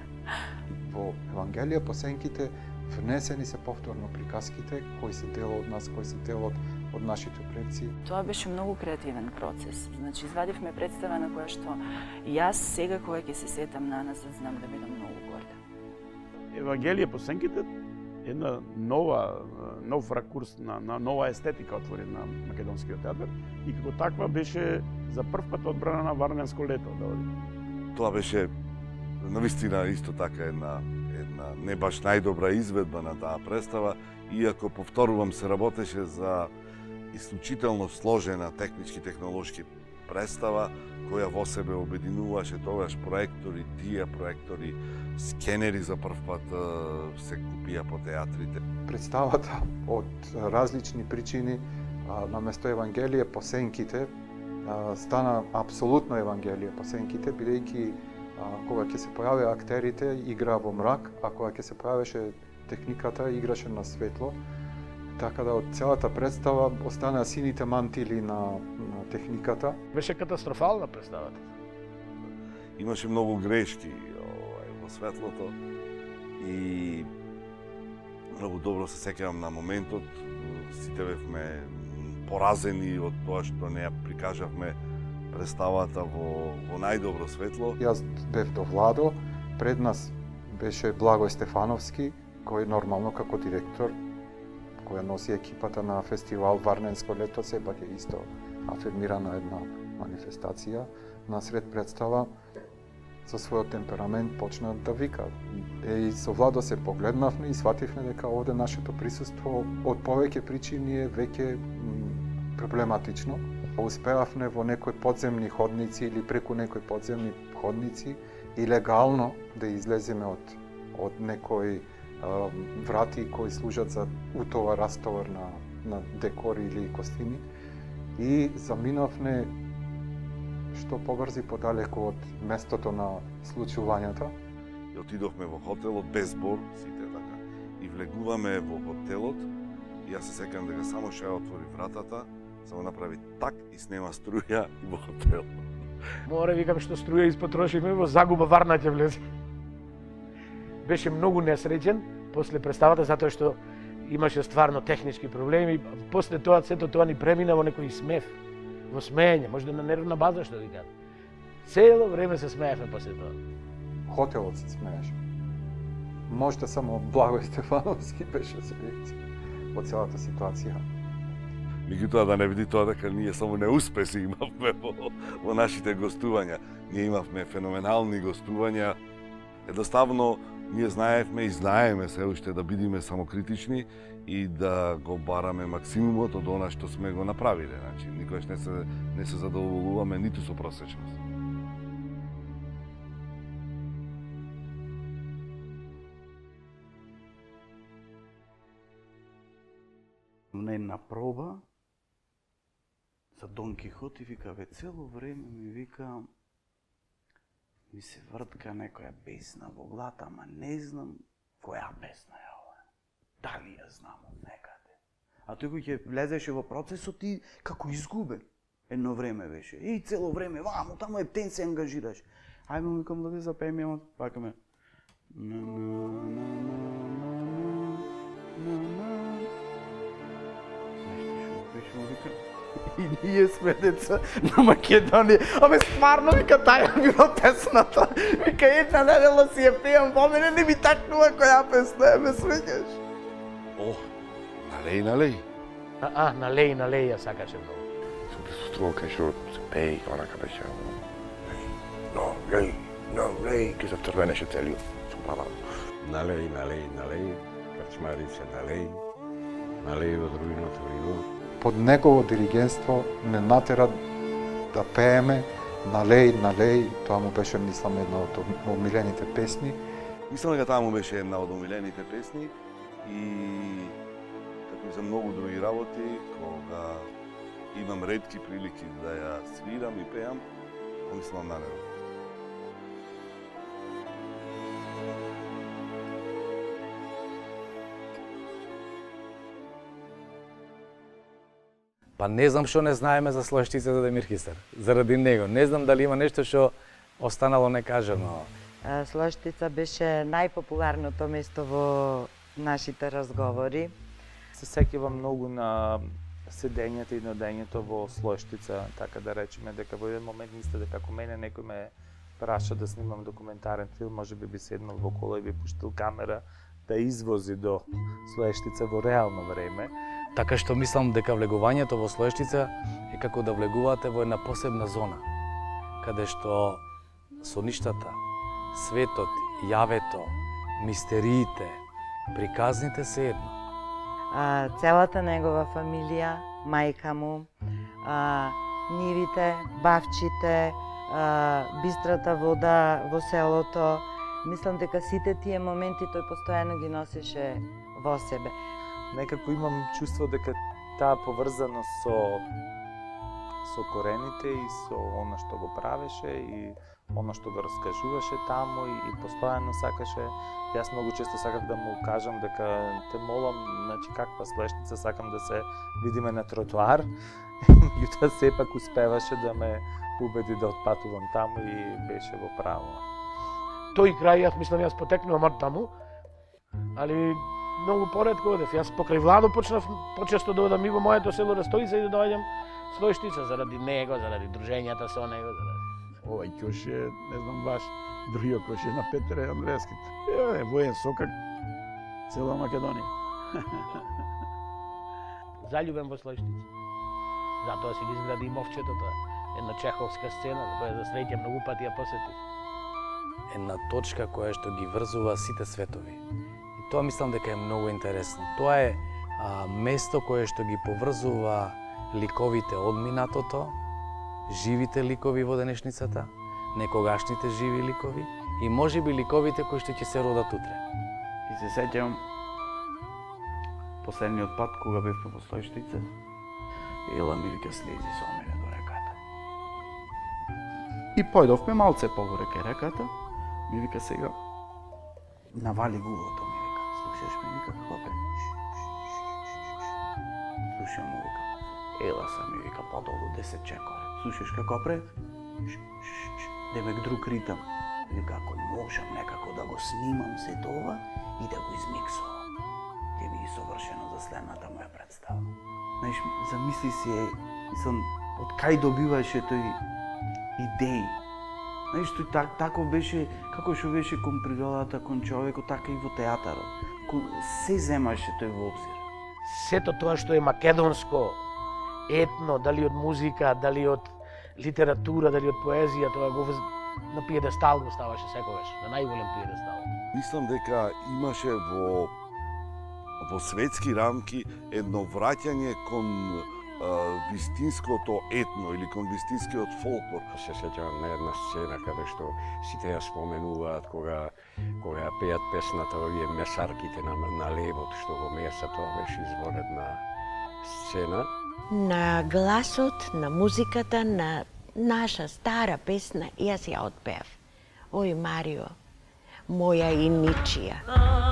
Во Евангелие по сенките внесени се повторно приказките кои се дел од нас, кои се дел од, од нашите предци. Тоа беше многу креативен процес. Значи, извадивме представа на која што јас сега кога ќе се сетам на нас, знам да бидам многу горда. Евангелие по сенките една нова, нов ракурс на, на нова естетика отвори на македонскиот театар и како таква беше за прв пат одбрана на Варненско лето. Да оди. Тоа беше навистина исто така една една не баш најдобра изведба на таа представа, иако повторувам се работеше за исклучително сложена технички технолошки представа која во себе обединуваше тогаш проектори, тие проектори, скенери за прв пат се купија по театрите. Представата од различни причини наместо Евангелие по сенките стана апсолутно Евангелие по сенките, бидејќи кога ќе се појавеа актерите, игра во мрак, а кога ќе се појавеше техниката, играше на светло. Така да од целата представа останаа сините мантили на, на техниката. Беше катастрофална представата. Имаше многу грешки во светлото и многу добро се сеќавам на моментот. Сите бевме поразени од тоа што не ја прикажавме представата во, во најдобро светло. Јас бев до Владо, пред нас беше Благој Стефановски, кој нормално како директор, која носи екипата на фестивал Варненско лето, сепак е исто афирмирана една манифестација. Насред представа, со својот темперамент почна да вика. И со Владо се погледнавме и свативме дека овде нашето присуство од повеќе причини е веќе проблематично. Успеавме во некои подземни ходници или преку некои подземни ходници и легално да излеземе од, од некои а, врати кои служат за утовар, растовар на, на декори или костими и заминавме што побрзи подалеку од местото на случувањата. И отидовме во хотелот без збор, сите така, и влегуваме во хотелот и јас се сеќавам дека само што ја отвори вратата, само направи так и снема струја и во хотел. Море, викам, што струја испотрошиме, во загуба Варна ќе влезе. Беше многу несреќен после представата, затоа што имаше стварно технички проблеми. После тоа, сето тоа ни премина во некој смев, во смеење, може да на нервна база, што ви кажа. Цело време се смеевме после тоа. Хотелот се смееше. Можда само Благој Стефановски беше смејање. по целата ситуација. Меѓутоа да не види тоа дека ние само неуспеси имавме во, во нашите гостувања. Ние имавме феноменални гостувања. Едноставно ние знаевме и знаеме се уште да бидиме самокритични и да го бараме максимумот од она што сме го направиле. Значи, никогаш не се не се задоволуваме ниту со просечност. На една проба за Дон Кихот и вика, ве цело време ми вика, ми се вртка некоја песна во глата, ама не знам која песна е ова. Дали ја знам од некаде. А тој кој ќе влезеше во процесот и како изгубен. Едно време беше. И цело време, вамо, тамо ептен се ангажираш. Ајме, викам да ви запеем, ја пакаме. На, на, на, на, на, на, на. Беше му вика, и ние сме деца на Македонија. Абе, стварно, вика, таја била песната. Вика, една недела си ја пејам, во мене не ми такнува која песна е, ме свеќаш. О, налеј, налеј. А, а, налеј, налеј, ја сакаше многу. Се присуствувал кај што се пее и онака беше. Налеј, налеј, ке се втрвенеше целиот. Сум палал. Налеј, налеј, налеј, крчмарице, налеј, налеј во друиното вино. Под негово диригентство не натера да пееме Налеј, налеј, тоа му беше, мислам, една од омилените песни. Мислам дека таа му беше една од омилените песни и како и за многу други работи, кога имам ретки прилики да ја свирам и пеам, помислам на него. Па не знам што не знаеме за Слојштица за Демир Кистер. Заради него. Не знам дали има нешто што останало некажано. Слојштица беше најпопуларното место во нашите разговори. Се сеќавам многу на седењето и надењето во Слојштица, така да речеме, дека во еден момент мисля дека ако мене некој ме праша да снимам документарен филм, може би би седнал во кола и би пуштил камера да извози до Слојштица во реално време. Така што мислам дека влегувањето во Слојштица е како да влегувате во една посебна зона, каде што соништата, светот, јавето, мистериите, приказните се едно. А, целата негова фамилија, мајка му, а, нивите, бавчите, а, бистрата вода во селото, мислам дека сите тие моменти тој постојано ги носеше во себе. Некако имам чувство дека таа поврзаност со со корените и со она што го правеше и она што го раскажуваше таму и, и постојано сакаше. Јас многу често сакав да му кажам дека те молам, значи каква Слојштица, сакам да се видиме на тротоар. Меѓутоа сепак успеваше да ме убеди да отпатувам таму и беше во право. Тој крај, јас мислам, јас потекнувам од таму, али многу поретко одев. Јас покрај Владо почнав почесто да одам и во моето село Растоица и да доаѓам Слојштица заради него, заради дружењата со него, заради... Овај кош е, не знам баш, другиот кош е на Петре Андреевските. Е, воен сокак, цела Македонија. Заљубен во Слојштица. Затоа си ги изгради и мовчетото, една чеховска сцена, за која за среќа многу пати ја посетив. Една точка која што ги врзува сите светови. И тоа мислам дека е многу интересно. Тоа е а, место кое што ги поврзува ликовите од минатото, живите ликови во денешницата, некогашните живи ликови и можеби ликовите кои што ќе се родат утре. И се сеќавам последниот пат кога бевме во Слојштица, Ела ми вика слези со мене до реката. И појдовме малце поворе кај реката, ми вика сега навали гувото, ми вика. Слушаш ме, вика, хлопе. Слушам му, вика. Ела са ми вика подолу десет чекоре. Слушаш како пред? Демек друг ритам. Вика, ако можам некако да го снимам се това и да го измиксувам, ќе би совршено за следната моја представа. Знаеш, замисли си е, мислам, од кај добиваше тој идеи. Знаеш, тој так, тако беше, како што беше кон природата, кон човекот, така и во театарот. Се земаше тој во обзир. сето тоа што е македонско, етно, дали од музика, дали од литература, дали од поезија, тоа го на пиедестал го ставаше секогаш, на најголем пиедестал. Мислам дека имаше во во светски рамки едно враќање кон а, вистинското етно или кон вистинскиот фолклор. Се сеќавам на една сцена каде што сите ја споменуваат кога кога ја пеат песната овие месарките на, на левот што го меса, тоа беше изворедна сцена. На гласот, на музиката, на наша стара песна, јас ја отпеав. Ој, Марио, моја и ничија.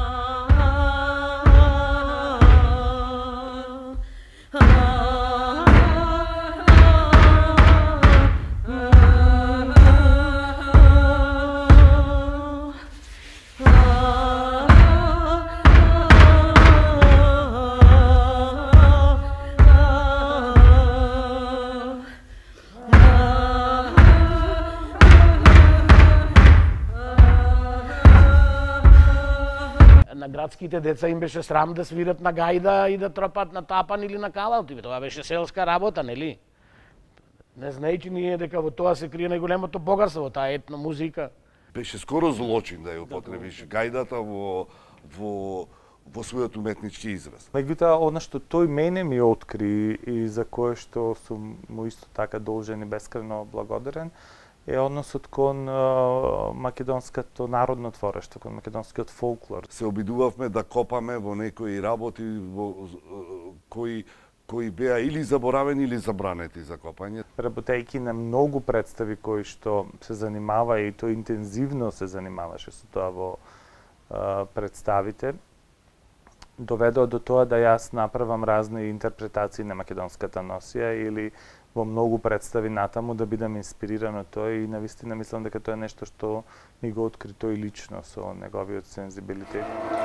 Градските деца им беше срам да свират на гајда и да тропат на тапан или на калалти. Тоа беше селска работа, нели? Не знаејќи ние дека во тоа се крие најголемото богатство, во таа етно музика. Беше скоро злочин да ја употребиш гајдата во во во својот уметнички израз. Меѓутоа, она што тој мене ми откри и за кое што сум му исто така должен и бескрајно благодарен, е односот кон uh, македонското народно творештво, кон македонскиот фолклор. Се обидувавме да копаме во некои работи во, кои кои беа или заборавени или забранети за копање. Работејќи на многу представи кои што се занимава и тој интензивно се занимаваше со тоа во uh, представите, доведува до тоа да јас направам разни интерпретации на македонската носија или во многу представи натаму да бидам инспириран од тоа и навистина мислам дека тоа е нешто што ми го откри тој лично со неговиот сензибилитет.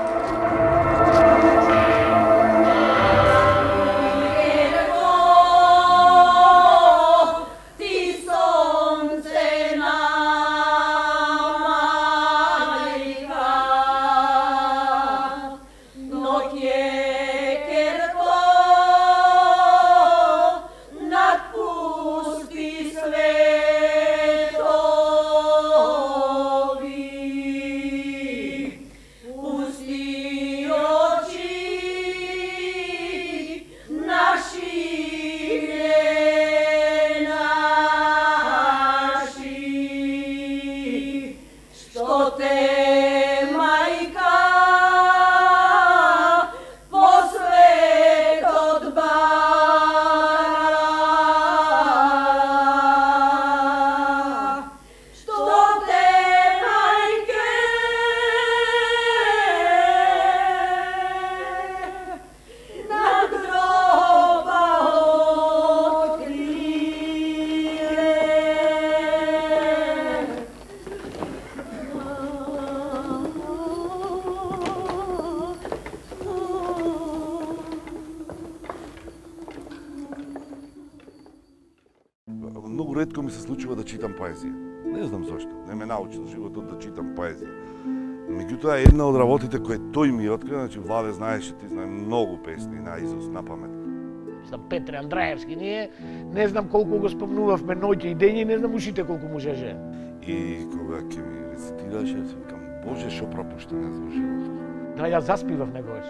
Многу ретко ми се случува да читам поезија. Не знам зошто. Не ме научил животот да читам поезија. Меѓутоа, една од работите кои тој ми откри, значи Владе, знаеш, ти знае многу песни на изус, на памет. Знам Петре Андраевски, ние не знам колку го спомнувавме ноќе и дењи, не знам ушите колку можеше. И кога ќе ми рецитираше, се викам, Боже, шо пропуштаме во животот. Да, јас заспивав негош.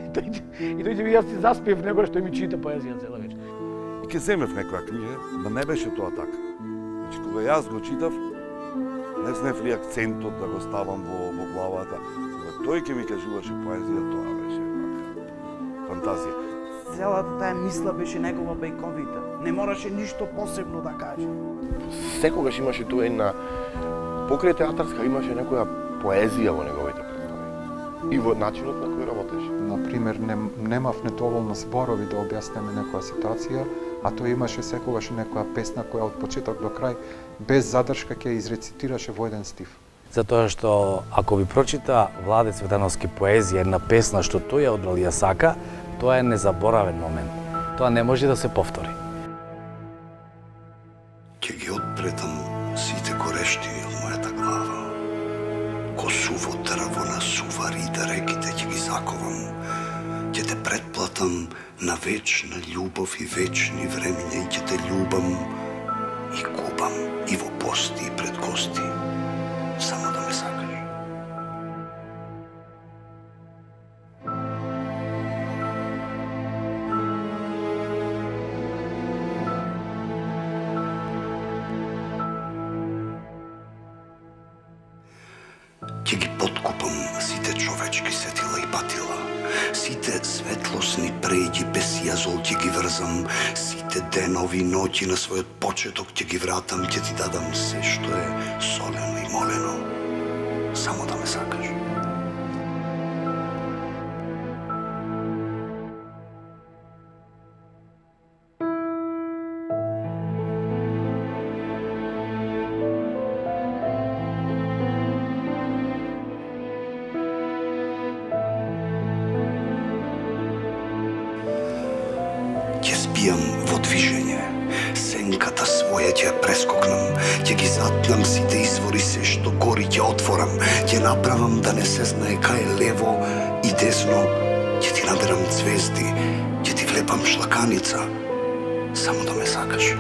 И тој ќе јас ти заспивав негош, тој ми чита поезија цела вечер. И ке земев некоја книга, да не беше тоа така. Значи, кога јас го читав, не знаев ли акцентот да го ставам во, во главата. Кога тој ќе ми кажуваше поезија, тоа беше фантазија. Целата таа мисла беше негова бајковита. Не мораше ништо посебно да каже. Секогаш имаше тоа една покрај театарска имаше некоја поезија во неговите представи. И во начинот на кој работеше. Например, нем, немавме доволно зборови да објаснеме некоја ситуација, а тој имаше секогаш некоја песна која од почеток до крај без задршка ќе изрецитираше во еден стив. Затоа што ако ви прочита Владе Цветановски поезија, една песна што тој ја одбрал ја сака, тоа е незаборавен момент. Тоа не може да се повтори. Ќе ги отпретам сите корештини од мојата глава. Ко суво дрво на сувари да реките ќе ги заковам. ќе те претплатам на вечна љубов и вечни времиња и ќе те љубам и купам и во пости и пред гости. Само да ме сакаш. Ќе ги подкупам сите човечки сетила и патила, сите светлосни преѓи без јазол ќе ги врзам, сите денови и ноќи на својот почеток ќе ги вратам, ќе ти дадам се што е солено и молено, само да ме сакаш. Ќе спијам во движење, сенката своја ќе ја прескокнам, ќе ги затнам сите извори, се што гори ќе отворам, ќе направам да не се знае кај е лево и десно, ќе ти наберам звезди, ќе ти влепам шлаканица, само да ме сакаш.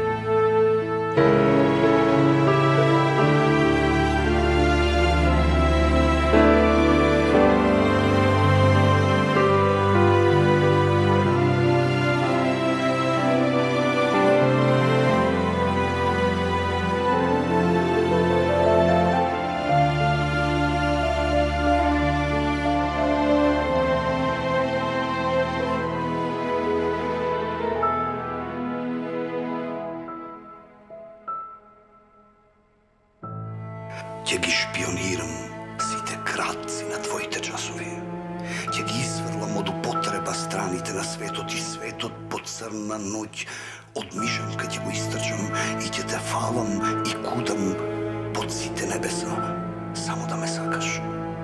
Ќе ги шпионирам сите кратци на твоите часови. Ќе ги изврлам од употреба страните на светот и светот под црна ноќ од мишанка ќе го истрчам и ќе те фалам и кудам под сите небеса, само да ме сакаш.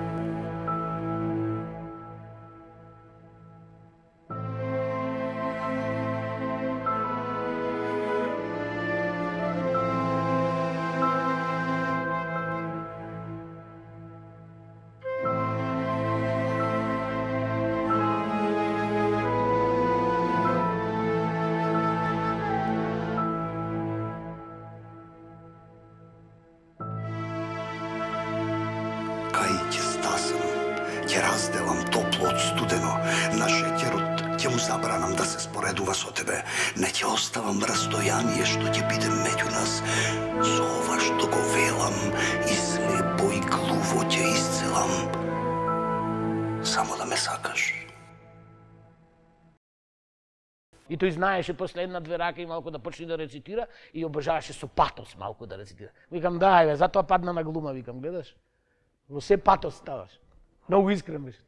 Кај ќе стасам, ќе разделам топло од студено, на шеќерот ќе му забранам да се споредува со тебе, не ќе оставам растојание што ќе биде меѓу нас, со ова што го велам и слепо и глуво ќе исцелам, само да ме сакаш. И тој знаеше после една-две рака и малку да почне да рецитира и обожаваше со патос малку да рецитира. Викам, да, еве, затоа падна на глума, викам, гледаш? Во се патос ставаш. Многу искрен беше.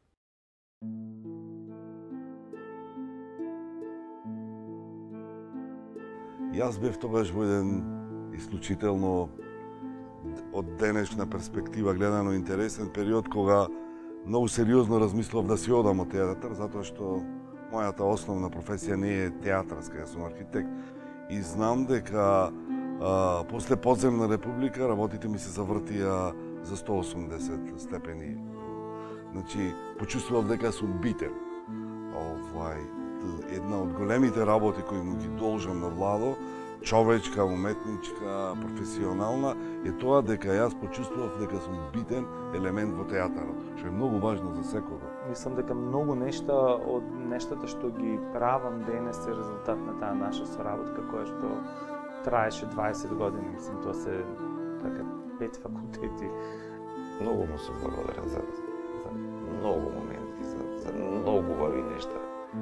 Јас бев тогаш во еден исклучително од денешна перспектива гледано интересен период кога многу сериозно размислував да си одам од театар, затоа што мојата основна професија не е театарска, јас сум архитект и знам дека а, после подземна република работите ми се завртија за сто осумдесет степени. Значи, почувствував дека сум битен. Овај, една од големите работи кои му ги должам на Владо, човечка, уметничка, професионална, е тоа дека јас почувствував дека сум битен елемент во театарот, што е многу важно за секого. Мислам дека многу нешта од нештата што ги правам денес е резултат на таа наша соработка која што траеше дваесет години, мислам тоа се така пет факултети. Многу му сум благодарен за, за многу моменти, за, за многу убави нешта.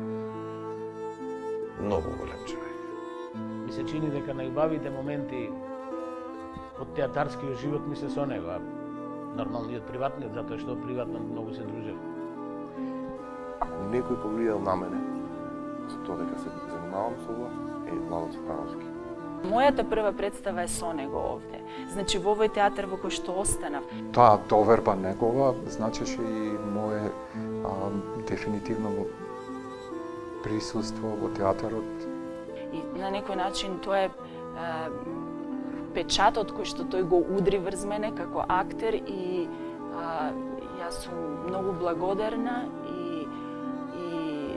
Многу голем човек. Ми се чини дека најубавите моменти од театарскиот живот ми се со него, а нормално и од приватниот, затоа што приватно многу се дружев. Ако некој повлијал на мене, со тоа дека се занимавам со ова, е Владо Цветановски. Мојата прва представа е со него овде. Значи во овој театар во кој што останав. Таа доверба негова значеше и мое а, дефинитивно присуство во театарот. И на некој начин тоа е а, печатот кој што тој го удри врз мене како актер и а, јас сум многу благодарна и, и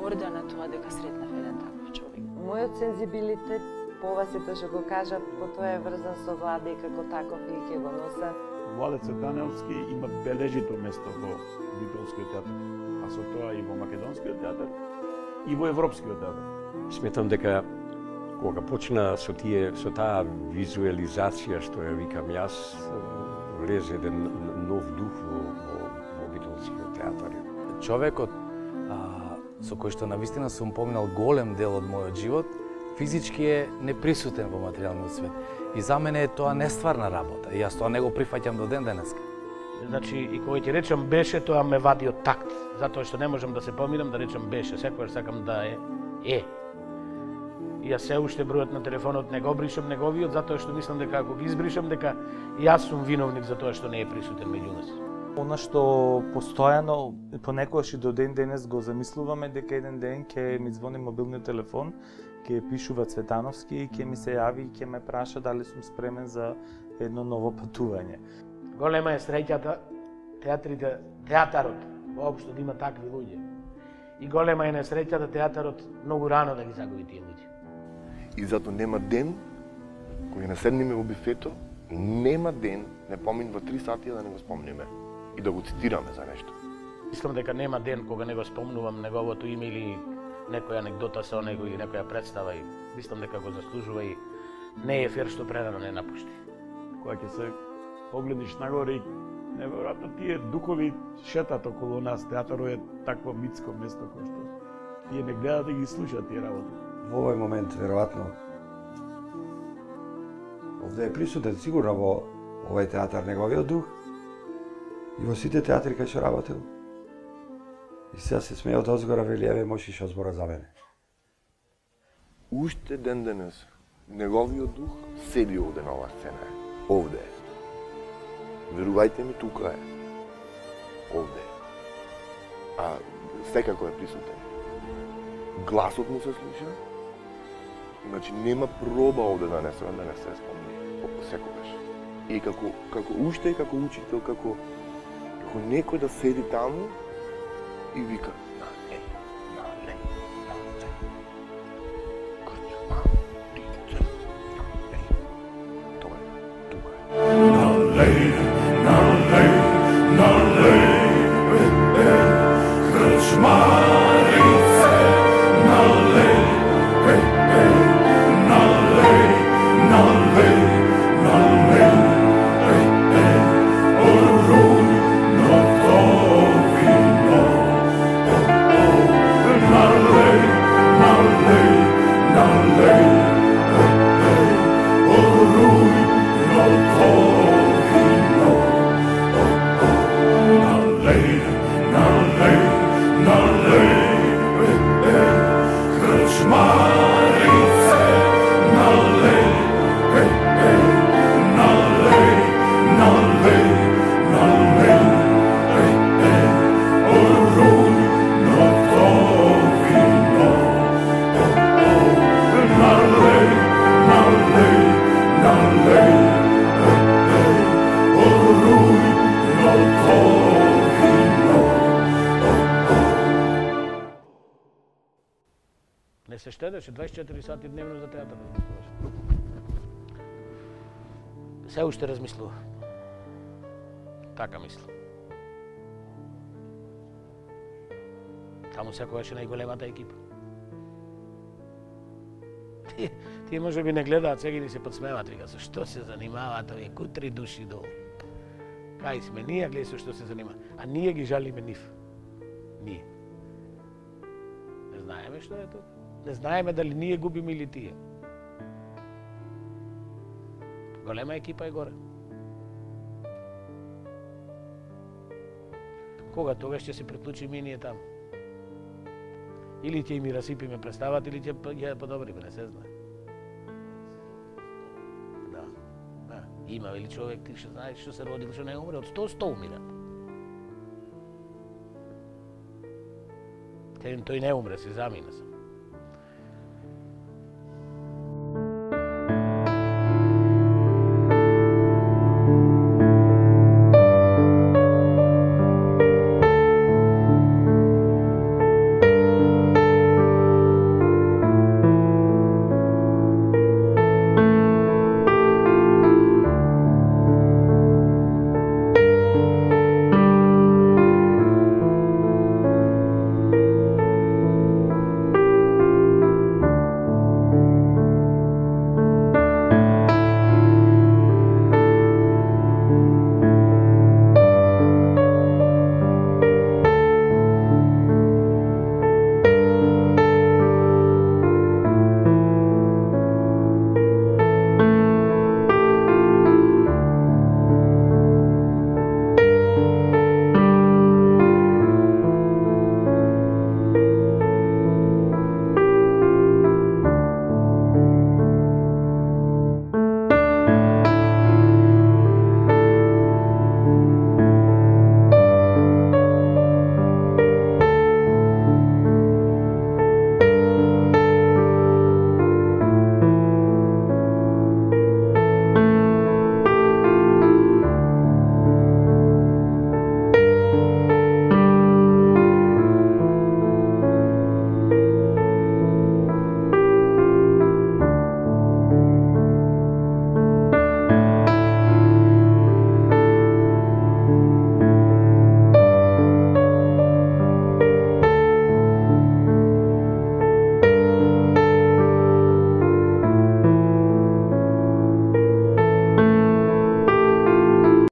горда на тоа дека сретнав еден таков човек. Мојот сензибилитет по ова сето што го кажа, по тоа е врзан со Владе и како таков и ќе го носа. Владе Цветановски има бележито место во Битолскиот театар, а со тоа и во Македонскиот театар, и во Европскиот театар. Сметам дека кога почна со тие со таа визуализација што ја викам јас, влезе еден нов дух во, во, во Битолскиот театар. Човекот а, со кој што навистина сум поминал голем дел од мојот живот, физички е неприсутен во материјалниот свет. И за мене е тоа нестварна работа. И јас тоа не го прифаќам до ден денеска. Значи, и кога ти речам беше, тоа ме вади од такт. Затоа што не можам да се помирам да речам беше. Секогаш сакам да е е. И јас се уште бројот на телефонот не го бришам неговиот, затоа што мислам дека ако ги избришам, дека јас сум виновник за тоа што не е присутен меѓу нас. Она што постојано, понекогаш и до ден денес го замислуваме дека еден ден ќе ми звони мобилниот телефон, ќе пишува Цветановски и ќе ми се јави и ќе ме праша дали сум спремен за едно ново патување. Голема е среќата театрите, театарот, воопшто да има такви луѓе. И голема е несреќата театарот многу рано да ги загуби тие луѓе. И затоа нема ден кој не седнеме во бифето, нема ден не поминува три сати да не го спомниме и да го цитираме за нешто. Мислам дека нема ден кога не го спомнувам неговото име или некоја анекдота со него или некоја представа и мислам дека го заслужува и не е фер што прерано не напушти. Кога ќе се погледнеш нагоре и неверојатно тие духови шетат околу нас, театарот е такво митско место кој што тие не гледат да ги слушаат тие работи. Во овој момент веројатно овде е присутен сигурно во овој театар неговиот дух и во сите театри кај што работел. И сега се смеја од озгора, вели, еве, можеш да збора за мене. Уште ден денес, неговиот дух седи овде на оваа сцена. Овде е. Верувајте ми, тука е. Овде е. А секако е присутен. Гласот му се слуша. Значи, нема проба овде да не се, да не се спомни. Секогаш. И како, како уште, како учител, како, како некој да седи таму и вика нале, нале, нале. Крчу, нале, нале. Тоа е, тука е. Нале, нале, нале, е, е, крчмарице, нале, е, е, нале, нале, нале, е, е, орујно то вино. Налей, налей, налей, ей, орујно то вино. Налей, налей, налей, ей, крчмарице, налей, ей, налей, налей, налей, ей, орујно то вино. Налей, налей, налей, ей, орујно то вино. Не се штедеше дваесет и четири сати дневно за театар. Се уште размислува. Така мислам. Таму секогаш е најголемата екипа. Тие, тие може би не гледаат, сега ни се подсмеват, вика, со што се занимаваат овие кутри души долу. Кај сме, ние гледа со што се занимаваат, а ние ги жалиме нив. Ние. Не знаеме што е тоа. Не знаеме дали ние губиме или тие. Голема екипа е горе. Кога тогаш ќе се приклучиме и ние таму? Или ќе ми расипиме представата, или ќе ја подобриме, не се знае. Да. Да. Има вели човек, ти што знаеш што се родил, што не умре, од сто сто умира. Тој не умре, се замина сам.